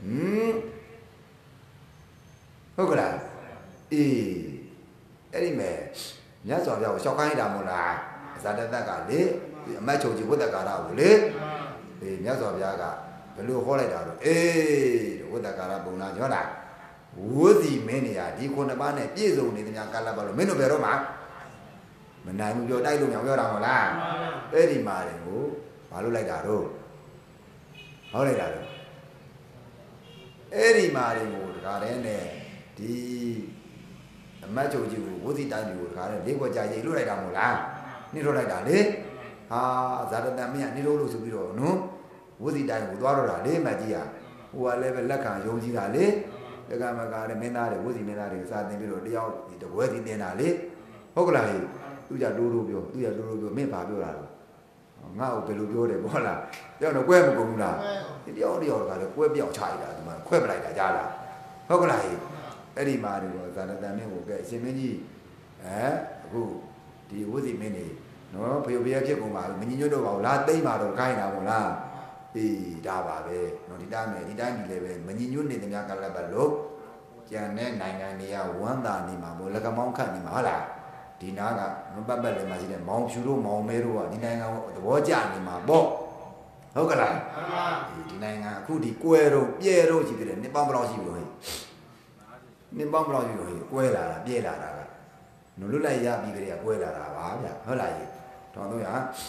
ဟုတ်ကလားအေးအဲ့ဒီမဲ့မြတ်စွာဘုရားကိုရှောက်ခိုင်းတာမို့လားဇာတတကလေအမတ်ချုပ်ကြီးဝိတ္တကာရကိုလေအေးမြတ်စွာဘုရားကဘယ်လိုဟောလိုက်တာတော့အေးဝိတ္တကာရပုံနာပြောတာဝိသီမင်းနေရဒီ9ပါးနဲ့ပြည့်စုံနေတဲ့များကာလပါလို့မင်းတို့ဘယ်တော့မှမနိုင်ဘူးပြောတိုက်လို့မြောင်ပြောတာမဟုတ်လားအဲ့ဒီမှာတွေကိုဘာလို့လိုက်တာတော့ဟောလိုက်တာတော့အဲ့ဒီမှာတွေကိုတခါတည်းနဲ့ဒီအမတ်ချုပ်ကြီးကိုဝိသီတိုင်းကိုတခါတည်းလေးခွက်ကြရိတ်လွတ်လိုက်တာမဟုတ်လားနှိထုတ်လိုက်တာလေဟာဇာတတမင်းကနှိထုတ်လို့ဆိုပြီးတော့နော်ဝိသီတိုင်းကိုသွားတော့တာလေမတ်ကြီးကဟိုကလည်းပဲလက်ခံယုံကြည်တာလေတက္ကမကလည်းမင်းသားတွေဝိသီမင်းသားတွေစာသင်ပြီးတော့တယောက်ဒီတပွဲစီတင်တာလေဟုတ်ကလားဟဲ့သူကြတိုးတိုးပြောသူကြတိုးတိုးပြောမင်းဘာပြောတာလဲငါ့ကိုဘယ်လိုပြောတယ်ဘောလားတယောက်တော့ကွဲမကုန်ဘူးလားဒီတယောက်ကလည်းကွဲပြောက်ချလိုက်တာဒီမှာခွဲပလိုက်တာကြားလားဟုတ်ကလားဟဲ့အဲ့ဒီမှာတော့ဇာတတမင်းကိုကဲအရှင်မင်းကြီးအခုဒီဝိသီမင်းနေနော်ဖျော်ဖျက်ဖြစ်ကုန်ပါဘူးမငြင်းညွတ်တော့ပါဘူးလားတိမ့်ပါတော့ခိုင်းတာပေါ့လားအေးဒါပါပဲနော်ဒီတိုင်းဒီလည်းပဲမငြင်းညွတ်နေသမျှကလည်းပဲလို့ကျန်တဲ့နိုင်ငံတွေကဝမ်းသာနေမှာပေါ့လက်ကမောင်းခတ်နေမှာဟုတ်လားဒီနားကမပတ်ပတ်လည်းမှရှိတယ်မောင်ဖြူတို့မောင်မဲတို့ကဒီနိုင်ငံကိုသဘောကျနေမှာပေါ့ဟုတ်ကလားမှန်ပါဒီနိုင်ငံအခုဒီကွဲတော့ပြဲတော့ရှိတယ်နှစ်ပေါင်းဘယ်လောက်ရှိပြီလို့ဟဲ့နှစ်ပေါင်းဘယ်လောက်ရှိလို့ဟဲ့ကွဲလာတာပြဲလာတာကနုလွတ်လိုက်ရပြီးကြတဲ့ကွဲလာတာပါဗျဟုတ်လားကြီးတော်တော့ရ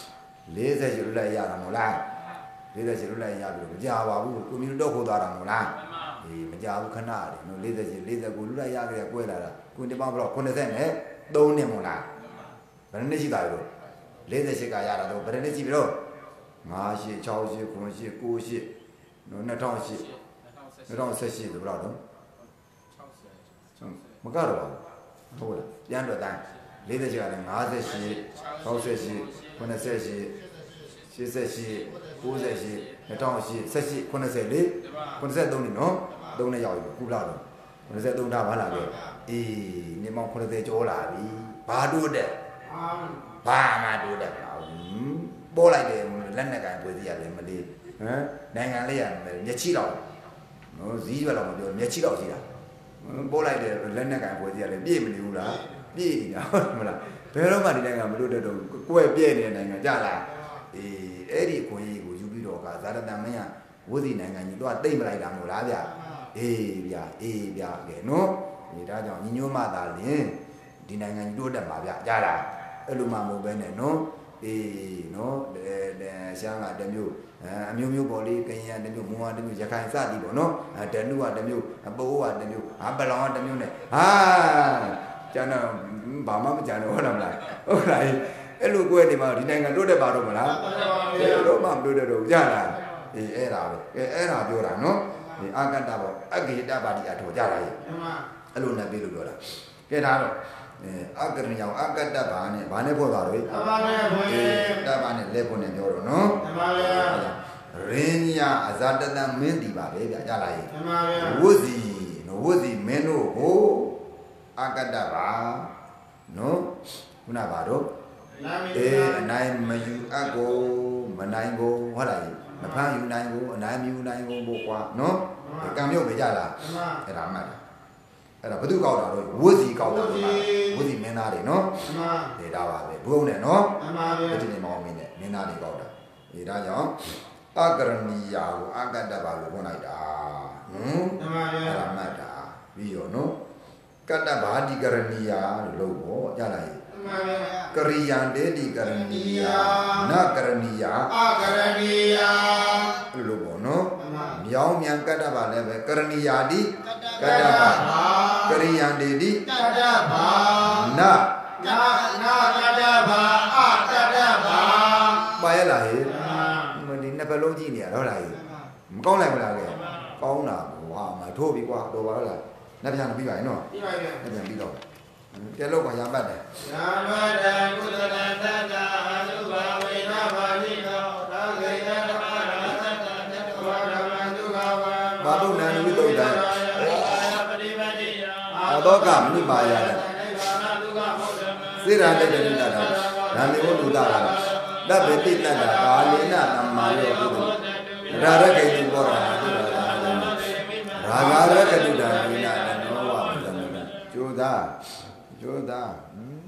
40လွတ်လိုက်ရတာမဟုတ်လား40လွတ်လိုက်ရပြီးတော့မကြပါဘူးကိုမျိုးတော့ခိုးသွားတာမဟုတ်လားအေးမကြဘူးခဏတယ်နော်40 49လွတ်လိုက်ရကြတဲ့ကွဲလာတာကိုနှစ်ပေါင်းဘယ်လောက်80နဲ့3နှစ်မဟုတ်လားဘယ်နှစ်ရှိတာလဲ48ကရတာတော့ဘယ်နှစ်ရှိပြီတော့5 8 6 8 9 8 9 8နော်2008ဆိုဘယ်လောက်တော့60မကတော့ပါဘူးဟုတ်လားပြန်တော့တိုင်း48ကလည်း58 68 98 88 98 2008 80 လေ83နေနော်3နဲ့ရောက်ပြီခုလာတော့83ထားပါလားပဲအေးနေမောင်80ကျော်လာပြီဘာတို့တဲ့ဘာမှတို့တဲ့ပေါ်လိုက်တယ်လက်နဲ့ကန်ပွေစီရတယ်မလေးဟမ်နိုင်ငံလေးရမျက်ချိတော့နော်ဇီးရွက်တော့မပြောမျက်ချိတော့ရှိတာပေါ်လိုက်တယ်လက်နဲ့ကန်ပွေစီရတယ်ပြည့်မနေဘူးလားပြည့်နေတာဟုတ်မလားဘယ်တော့မှဒီနိုင်ငံမလို့တဲ့တော့ကိုယ်ပြည့်နေတဲ့နိုင်ငံကြလားအေးအဲ့ဒီအခွင့်အရေးကိုယူပြီးတော့ကဇာတတမင်းကဝိသီနိုင်ငံကြီးတော့တိတ်မလိုက်တာမဟုတ်လားဗျအေးဗျကဲနော်ဒီဒါကြောင့်ညီညွတ်မှသာလင်ဒီနိုင်ငံကြီးတိုးတက်မှာဗျကြားလားအဲ့လိုမှမဟုတ်ပဲနဲ့နော်အေးနော်ရှမ်းကတမျိုးအမျိုးမျိုးပေါ်လေးကရင်ကတမျိုးမွန်ကတမျိုးရခိုင်စသည်ပေါ့နော်တနုကတမျိုးပိုးကတမျိုးပလောင်ကတမျိုးနဲ့ဟာကျန်တော့ဘာမှမကြံတော့ဟုတ်လားမလားဟုတ်လားအဲ့လိုကွဲနေမှာဒီနိုင်ငံလွတ်တဲ့ပါတော့မလားတော့မှမလွတ်တဲ့တော့ရလားအေးအဲ့ဒါပဲအဲ့ဒါပြောတာနော်ဒီအာကတ္တဘောအဂေတပါတိအထောကြတာရဲ့အဲ့လိုနဲ့ပြေလို့ပြောတာကဲဒါတော့အကရဏယောင်အကတ္တဘာနဲ့ပေါ်သွားတော့တဘာနဲ့ဖွင့်တဘာနဲ့လက်ဖွင့်နဲ့ပြောတော့နော်တဘာဗျာရင်းညာအဇာတတမင်းတီပါပဲဗျာကြလားရဲ့တဘာဗျာဝုဇီမင်းတို့ကိုအကတ္တဘာနော်ခုနပါတော့အနိုင်မယူအပ်ကိုမနိုင်ကိုဟုတ်လားမဖမ်းယူနိုင်ကိုအနိုင်မယူနိုင်ကိုပေါ့ကွာနော်ကံမြုပ်ပဲကြလားအဲ့ဒါမှတ်အဲ့ဒါဘသူကောက်တာတော့ဝုဇီကောက်တာပါဝုဇီမင်းသားတွေနော်ဒေတာပါပဲဘုံနဲ့နော်ဒီနေ့မောင်မင်းနဲ့မင်းသားတွေကောက်တာဒီဒါကြောင့်အကရဏီယာကိုအကတ္တပါလို့ခေါ်လိုက်တာအဲ့ဒါမှတ်တာပြီးရောနော်ကတ္တဘာတိကရဏီယာလို့လို့ပေါ့ကြလားကရိယံတေတိကရဏီယာနကရဏီယာအကရဏီယာလို့ပေါ့နော်မြောင်းမြန်ကတ္တဘာလည်းပဲကရဏီယာတိကတ္တဘာကရိယံတေတိကတ္တဘာနကတ္တဘာအကတ္တဘာပါရလားဟဲ့ဒီနှစ်ဘလုံးကြည့်နေရတော့လားဟဲ့မကောင်းလိုက်မလားလေကောင်းတာဝါမထိုးပြီကွာတော်ပါလားနှစ်ပြန်ပြီးပါရင်နော်ပြီးပါပြီနှစ်ပြန်ပြီးတော့ကဲလို့ကရမ်းပတ်တယ်ရမ်းပတ်တယ်ကုသလသတ္တအနုဘာဝေနဘာတိတောသာဂိတဓမ္မရသတ္တသတ္တဝါဓမ္မဒုက္ခဝံဘာတုနံဝိတုဒ္ဒံပฏิပတိယအသောကမိပါယံစေရတေတ္တိတ္တနာမေဝတုဒ္ဒရာတဗ္ဗတိတ္တကာလေနသမ္မာယောပုဒ္ဓရာရကေတိဘောရာရာဂရကတုဒ္ဒံဝိနာနောဝပဇံကျိုးသား